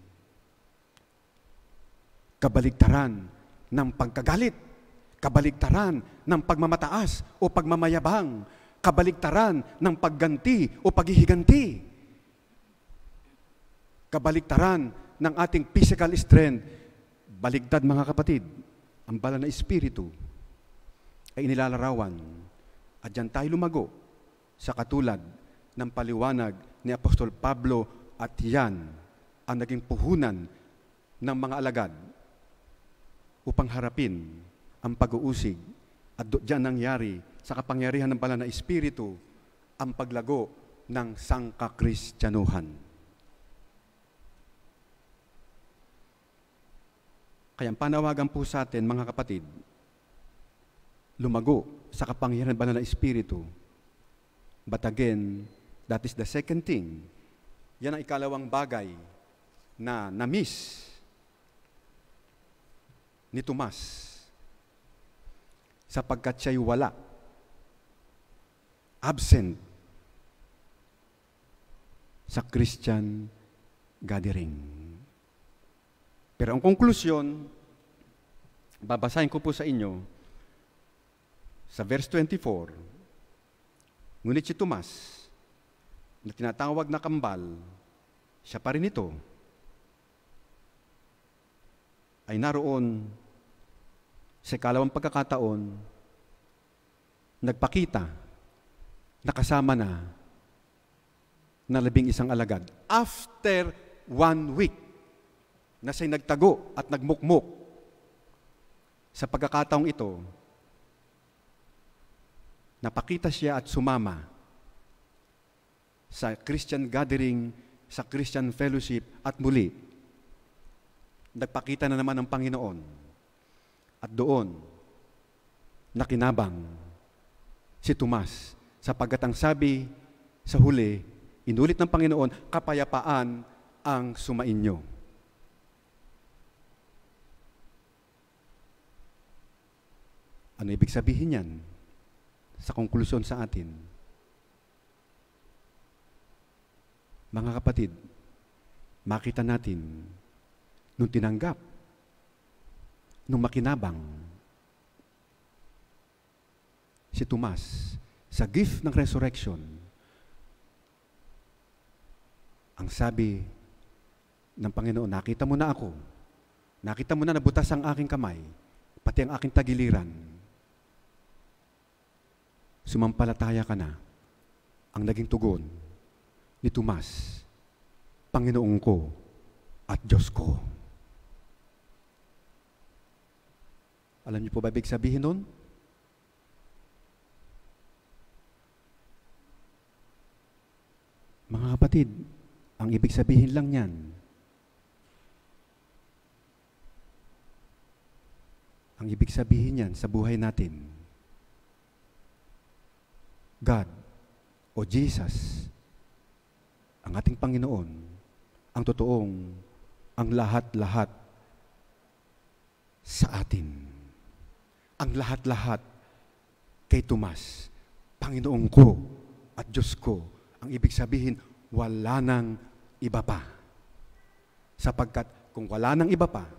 Kabaligtaran ng pagkagalit, kabaligtaran ng pagmamataas o pagmamayabang, kabaligtaran ng pagganti o paghihiganti. Kabaligtaran ng ating physical strength. Baligtad, mga kapatid, ang banal na Espiritu ay inilalarawan. At diyan tayo lumago sa katulad ng paliwanag ni Apostol Pablo, at yan ang naging puhunan ng mga alagad upang harapin ang pag-uusig. At diyan nangyari sa kapangyarihan ng banal na Espiritu ang paglago ng sangkakristyanuhan. Kaya ang panawagan po sa atin, mga kapatid, lumago sa kapangyarihan ng banal na Espiritu. But again, that is the second thing. Yan ang ikalawang bagay na na-miss ni Tomas sapagkat siya'y wala, absent sa Christian gathering. Pero ang konklusyon, babasahin ko po sa inyo sa verse twenty-four. Ngunit si Tomas, na tinatawag na kambal, siya pa rin ito, ay naroon sa ikalawang pagkakataon, nagpakita na kasama na na labing isang alagad. After one week, na siya'y nagtago at nagmukmuk, sa pagkakataong ito, napakita siya at sumama sa Christian gathering, sa Christian fellowship, at muli, nagpakita na naman ng Panginoon. At doon, nakinabang si Tomas, sapagkat ang sabi sa huli, inulit ng Panginoon, kapayapaan ang sumainyo. Ano ibig sabihin yan? Sa konklusyon sa atin, mga kapatid, makita natin nung tinanggap, nung makinabang si Tomas sa gift ng resurrection, ang sabi ng Panginoon, nakita mo na ako, nakita mo na nabutas ang aking kamay, pati ang aking tagiliran, sumampalataya ka na. Ang naging tugon ni Tomas, Panginoon ko at Diyos ko. Alam niyo po ba ibig sabihin nun? Mga kapatid, ang ibig sabihin lang yan, ang ibig sabihin yan sa buhay natin, God o Jesus, ang ating Panginoon, ang totoong, ang lahat-lahat sa atin. Ang lahat-lahat kay Tomas, Panginoon ko at Diyos ko. Ang ibig sabihin, wala nang iba pa. Sapagkat kung wala nang iba pa,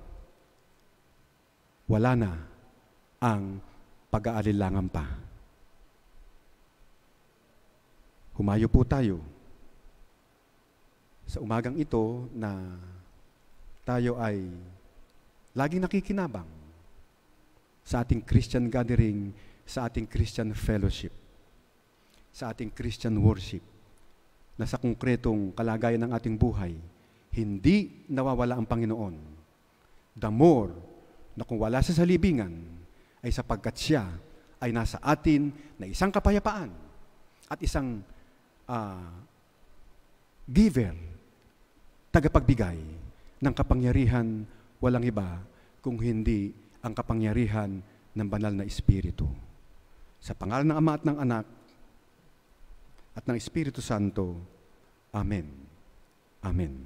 wala na ang pag-aalilangan pa. Humayo po tayo sa umagang ito na tayo ay laging nakikinabang sa ating Christian gathering, sa ating Christian fellowship, sa ating Christian worship, na sa konkretong kalagayan ng ating buhay, hindi nawawala ang Panginoon. The more na kung wala siya sa libingan, ay sapagkat siya ay nasa atin na isang kapayapaan at isang uh, giver, tagapagbigay ng kapangyarihan, walang iba kung hindi ang kapangyarihan ng banal na Espiritu. Sa pangalan ng Ama at ng Anak at ng Espiritu Santo. Amen. Amen.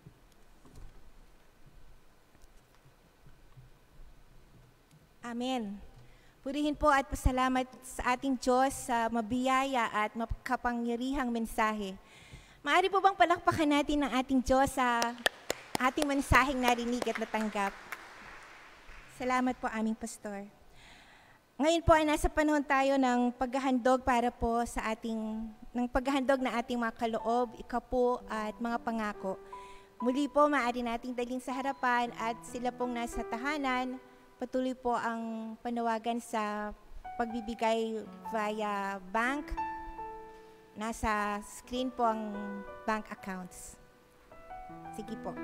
Amen. Purihin po at pasalamat sa ating Diyos sa mabiyaya at makapangyarihang mensahe. Maaari po bang palakpakan natin ang ating Diyos sa ating mensaheng narinig at natanggap? Salamat po aming pastor. Ngayon po ay nasa panahon tayo ng paghahandog para po sa ating, ng paghahandog na ating mga kaloob, ikapo at mga pangako. Muli po maaari nating dalhin sa harapan at sila pong nasa tahanan, patuloy po ang panawagan sa pagbibigay via bank. Nasa screen po ang bank accounts. Sige po.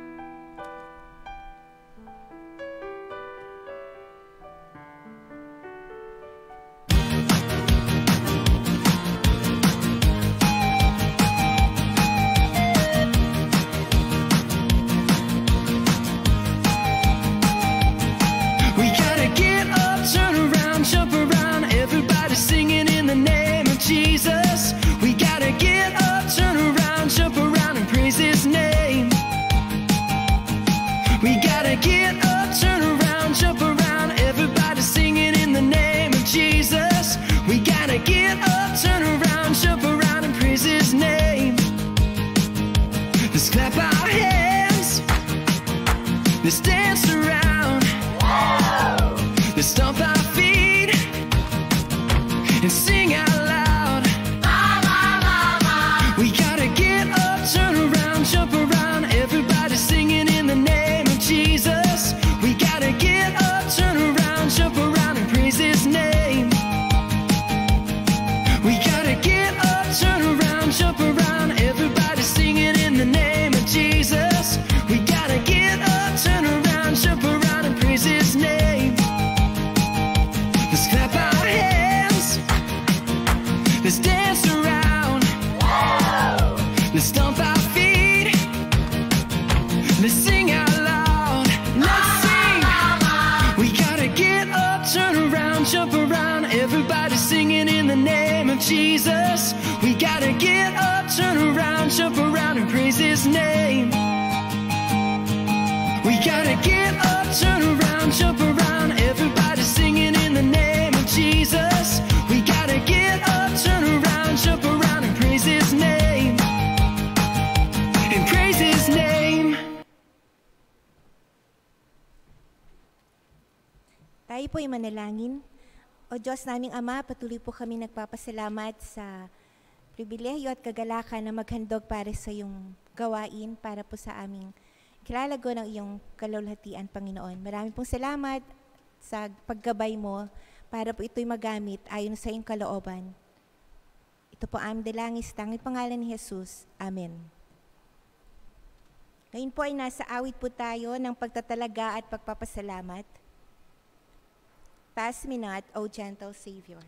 We gotta get up, turn around, jump around, everybody singing in the name of Jesus. We gotta get up, turn around, jump around and praise His name. We gotta get up, turn around, jump around, everybody singing in the name of Jesus. We gotta get up, turn around, jump around and praise His name. Let's clap our hands, let's dance around, let's stomp our feet and sing out loud. We gotta get up, turn around, jump around, everybody singing in the name of Jesus. We gotta get up, turn around, jump around and praise His name. We gotta get up, turn around, jump around, everybody Jesus. We gotta get up, turn around, jump around and praise His name. We gotta get up, turn around, jump around, everybody singing in the name of Jesus. We gotta get up, turn around, jump around and praise His name. And praise His name. Tayo po ay manalangin. O Diyos naming Ama, patuloy po kami nagpapasalamat sa pribilehyo at kagalakan na maghandog para sa iyong gawain, para po sa aming kilalago ng iyong kalulhatian, Panginoon. Maraming pong salamat sa paggabay mo para po ito'y magamit ayon sa iyong kalooban. Ito po aming dalangin sa tanging pangalan ni Jesus. Amen. Ngayon po ay nasa awit po tayo ng pagtatalaga at pagpapasalamat. Pass me not, O gentle Savior.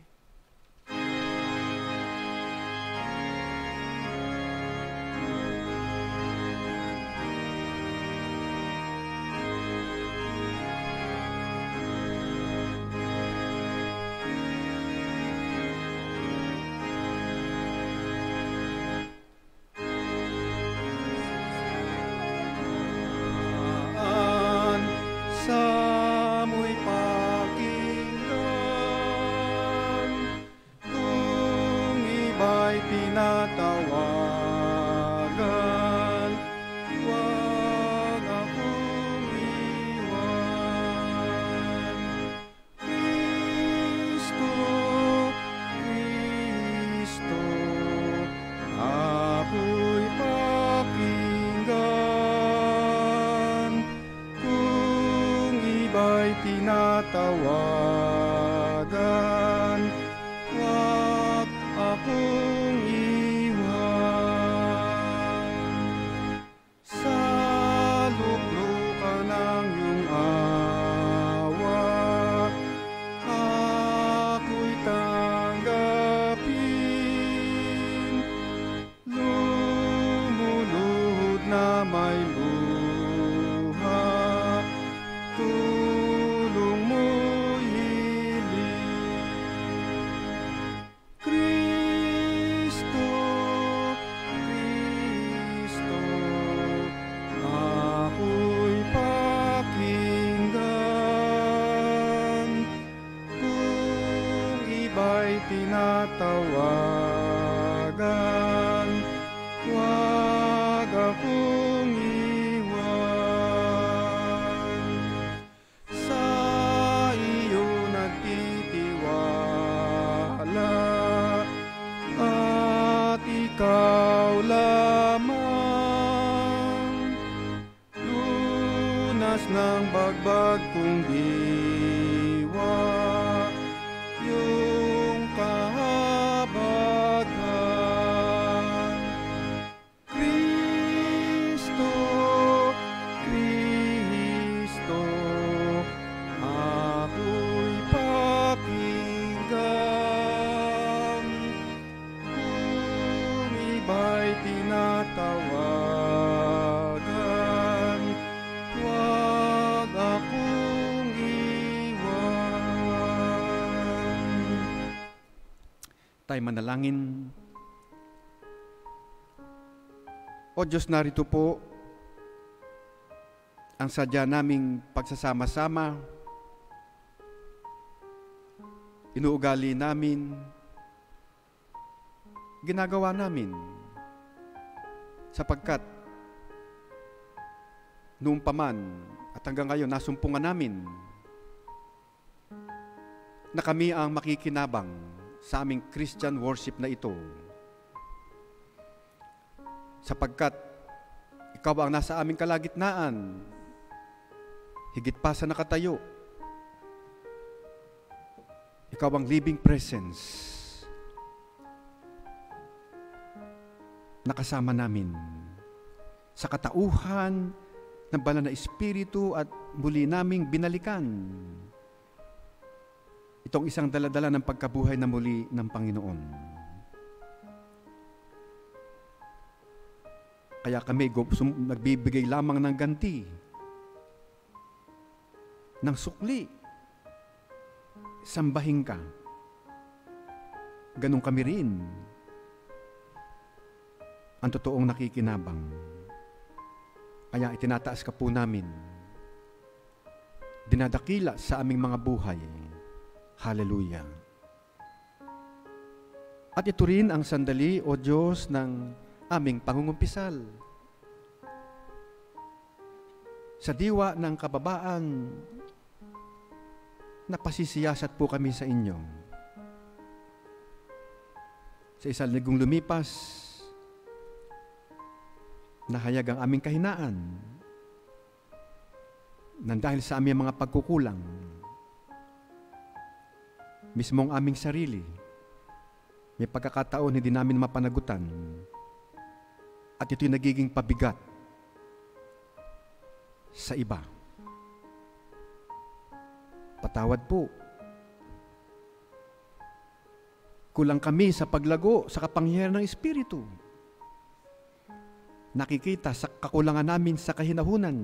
tinatawagan, wag akong iwan. Sa luklukan ng iyong awa, ako'y tanggapin. Lumuluhod na may luha, tulong mo'y hiling. Kristo, Kristo, ako'y pakinggan. Kung iba'y tinatawagan, wag akong iwan. Sa iyo nagtitiwala, at ikaw lamang. Lunas ng bagbag kong diwa, yung kahabagan. Kristo, Kristo, ako'y pakinggan. Kung iba'y tinatawagan, wag akong iwan. Tayo manalangin. O Diyos, narito po ang sadya naming pagsasama-sama. Inuugali namin, ginagawa namin, sapagkat noong paman at hanggang ngayon nasumpungan namin na kami ang makikinabang sa aming Christian worship na ito, sapagkat ikaw ang nasa aming kalagitnaan, higit pa sa nakatayo. Ikaw ang living presence na kasama namin sa katauhan ng banal na Espiritu at muli naming binalikan itong isang daladala ng pagkabuhay na muli ng Panginoon. Kaya kami nagbibigay lamang ng ganti, ng sukli. Sambahin ka. ganun kami rin ang totoong nakikinabang. Kaya itinataas ka po namin, dinadakila sa aming mga buhay. Hallelujah. At ito rin ang sandali, O Diyos, ng aming pangungumpisal. Sa diwa ng kababaan, napasisiyasat po kami sa inyo. Sa isang linggong lumipas, nahayag ang aming kahinaan nang dahil sa aming mga pagkukulang, mismong aming sarili, may pagkakataon hindi namin mapanagutan at ito'y nagiging pabigat sa iba. Patawad po. Kulang kami sa paglago sa kapangyarihan ng Espiritu. Nakikita sa kakulangan namin sa kahinahunan.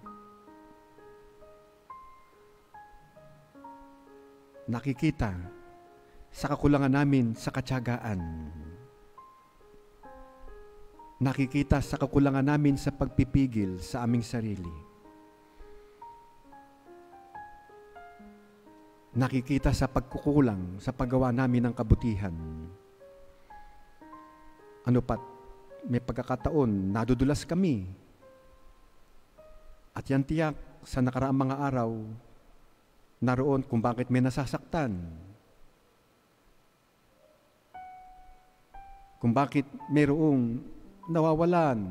Nakikita sa kakulangan namin sa katyagaan. Nakikita sa kakulangan namin sa pagpipigil sa aming sarili. Nakikita sa pagkukulang sa paggawa namin ng kabutihan. Ano pat, may pagkakataon, nadudulas kami. At yan tiyak sa nakaraang mga araw, naroon kung bakit may nasasaktan. Kung bakit mayroong nawawalan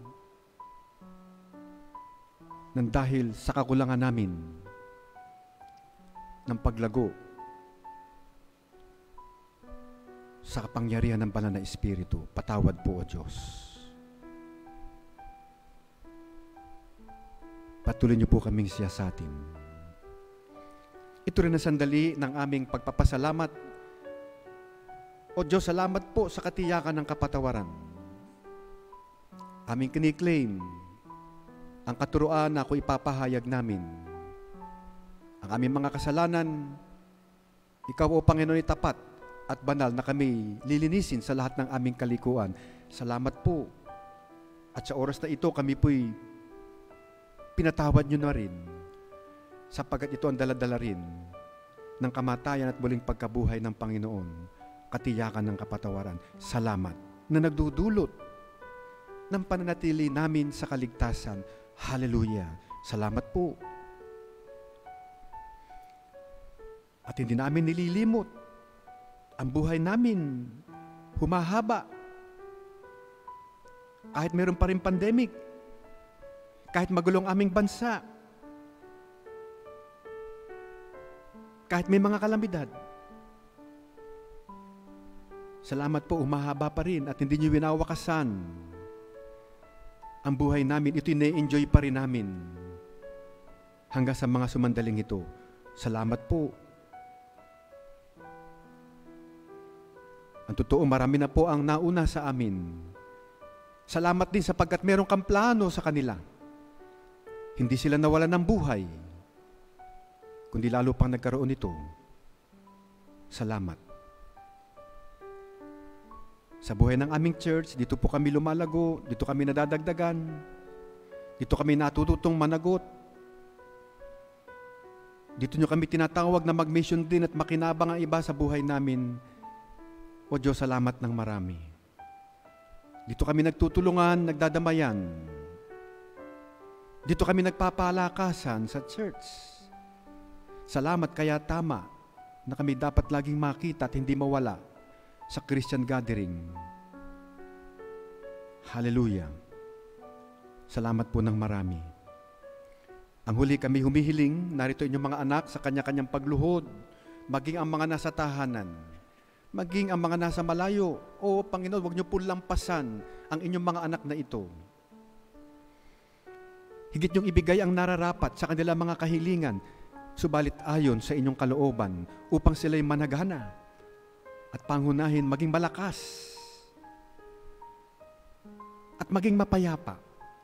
nang dahil sa kakulangan namin ng paglago sa kapangyarihan ng banal na Espiritu. Patawad po, O Diyos. Patuloy niyo po kaming siyasatin. Ito rin ang sandali ng aming pagpapasalamat. O Diyos, salamat po sa katiyakan ng kapatawaran. Aming kiniklaim ang katuruan na ako ipapahayag namin. Ang aming mga kasalanan, Ikaw, O Panginoon, ay tapat at banal na kami lilinisin sa lahat ng aming kalikuan. Salamat po. At sa oras na ito, kami po'y pinatawad niyo na rin, sapagkat ito ang daladala rin ng kamatayan at muling pagkabuhay ng Panginoon, katiyakan ng kapatawaran. Salamat na nagdudulot ng pananatili namin sa kaligtasan. Hallelujah! Salamat po. At hindi namin nililimot ang buhay namin. Humahaba. Kahit meron pa rin pandemic, kahit magulong aming bansa, kahit may mga kalamidad, salamat po, umahaba pa rin at hindi niyo winawakasan ang buhay namin. Ito'y na-enjoy pa rin namin hanggang sa mga sumandaling ito. Salamat po. Ang totoo, marami na po ang nauna sa amin. Salamat din sapagkat meron kang plano sa kanila. Hindi sila nawalan ng buhay, kundi lalo pang nagkaroon nito. Salamat. Sa buhay ng aming church, dito po kami lumalago, dito kami nadadagdagan, dito kami natututong managot, dito nyo kami tinatawag na mag-mission din at makinabang ang iba sa buhay namin. O Diyos, salamat ng marami. Dito kami nagtutulungan, nagdadamayan. Dito kami nagpapalakasan sa church. Salamat, kaya tama na kami dapat laging makita at hindi mawala sa Christian gathering. Hallelujah. Salamat po ng marami. Ang huli kami humihiling, narito inyong mga anak sa kanya-kanyang pagluhod, maging ang mga nasa tahanan, maging ang mga nasa malayo. O Panginoon, huwag niyo po lampasan ang inyong mga anak na ito. Higit niyong ibigay ang nararapat sa kanilang mga kahilingan, subalit ayon sa inyong kalooban, upang sila'y managana at pangunahin maging malakas at maging mapayapa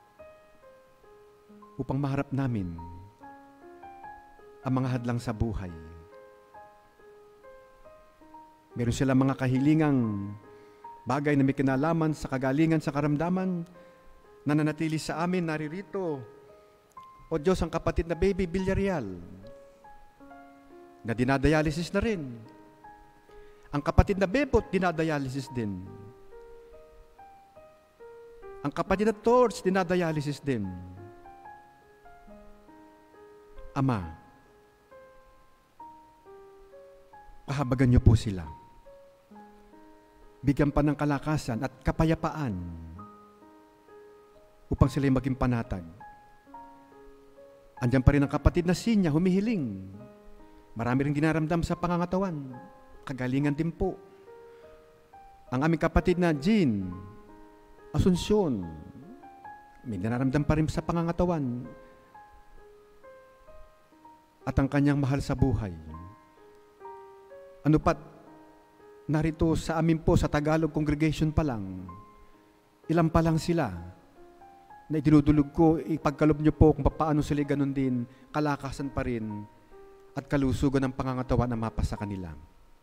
upang maharap namin ang mga hadlang sa buhay. Meron silang mga kahilingang bagay na may kinalaman sa kagalingan sa karamdaman, nananatili sa amin, naririto. O Diyos, ang kapatid na baby Villarreal, na dinadialysis na rin. Ang kapatid na Bebot, dinadialysis din. Ang kapatid na Torch, dinadialysis din. Ama, pahabagan niyo po sila. Bigyan pa ng kalakasan at kapayapaan upang sila'y maging panatag. Andiyan pa rin ang kapatid na Sinya, humihiling. Marami rin dinaramdam sa pangangatawan. Kagalingan din po. Ang aming kapatid na Jean, Asunsyon, may dinaramdam pa rin sa pangangatawan. At ang kanyang mahal sa buhay. Ano pat, narito sa amin po sa Tagalog congregation pa lang, ilan pa lang sila na idinudulog ko, ipagkalob niyo po kung paano sila ganun din, kalakasan pa rin at kalusugan ng pangangatawan na mapa sa kanila.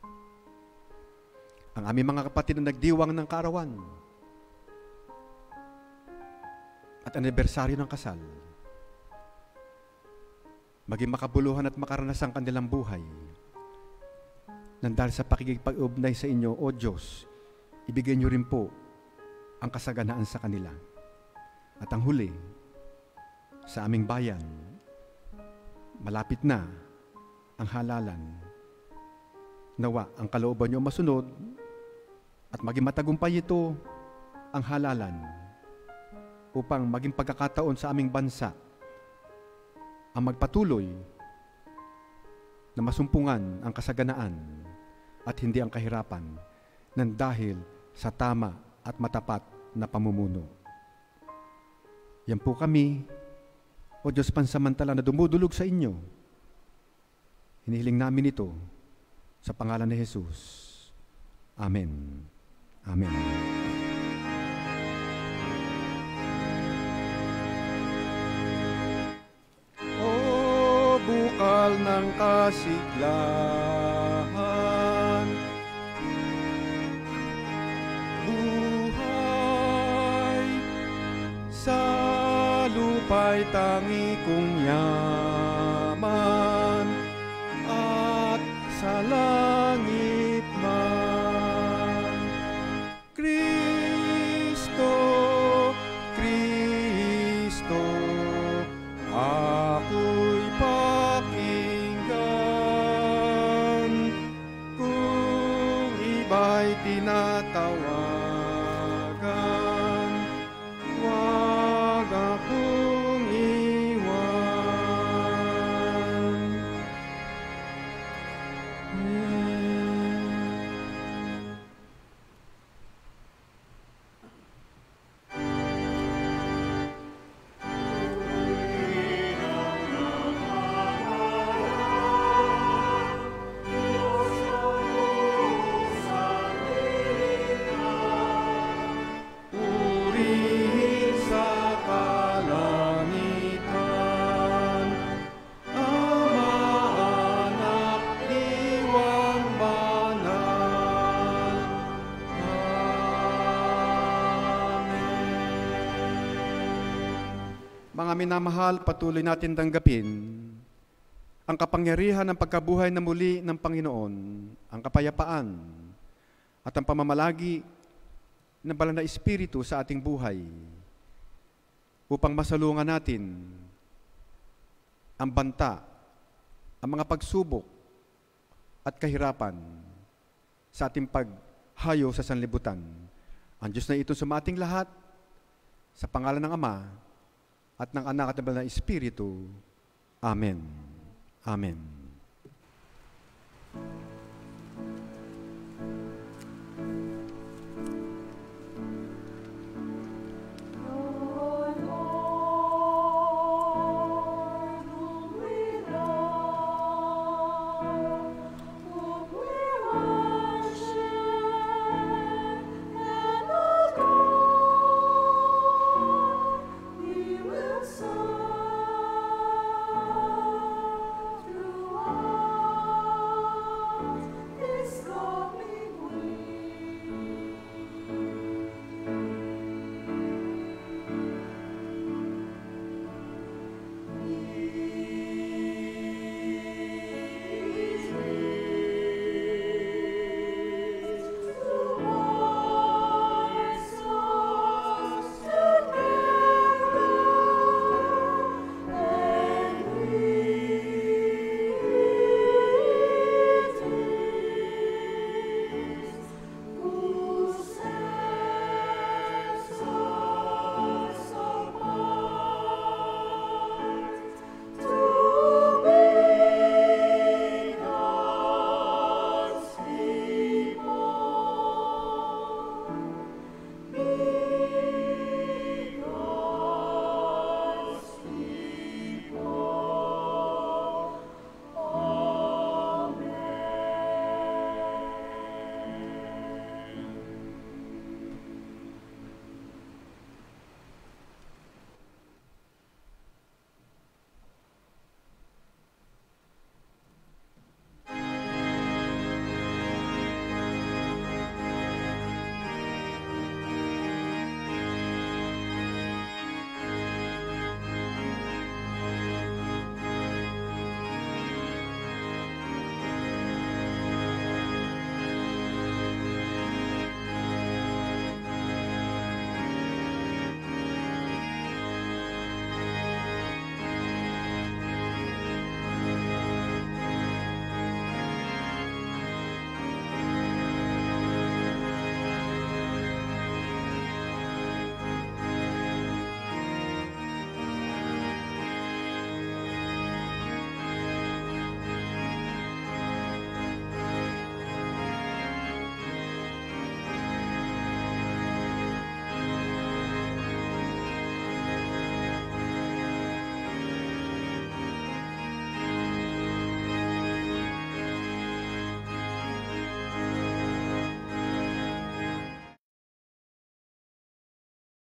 Ang aming mga kapatid na nagdiwang ng kaarawan at anibersaryo ng kasal, maging makabuluhan at makaranas ang kanilang buhay. Nang dahil sa pakikipag-ugnay sa inyo, O Diyos, ibigay niyo rin po ang kasaganaan sa kanila. At ang huli, sa aming bayan, malapit na ang halalan. Nawa ang kalooban niyo masunod at maging matagumpay ito ang halalan upang maging pagkakataon sa aming bansa ang magpatuloy na masumpungan ang kasaganaan at hindi ang kahirapan nang dahil sa tama at matapat na pamumuno. Yan po kami, O Diyos pansamantala na dumudulog sa inyo. Hinihiling namin ito sa pangalan ni Jesus. Amen. Amen. Bukal ng kasiglahan, buhay sa lupa'y tangi kong yaman at sa langit man. Kristo, Kristo, ako'y pakinggan kung iba'y tinatawagan, wag akong iwan. Purihin sa kalangitan, Ama, Anak, Diwang Banal. Amen. Mga minamahal, patuloy natin tanggapin ang kapangyarihan ng pagkabuhay na muli ng Panginoon, ang kapayapaan at ang pamamalagi ng banal na Espiritu sa ating buhay upang masalungan natin ang banta, ang mga pagsubok at kahirapan sa ating paghayo sa sanlibutan. Ang Diyos na ito sumating lahat sa pangalan ng Ama at ng Anak at ng banal na Espiritu. Amen. Amen.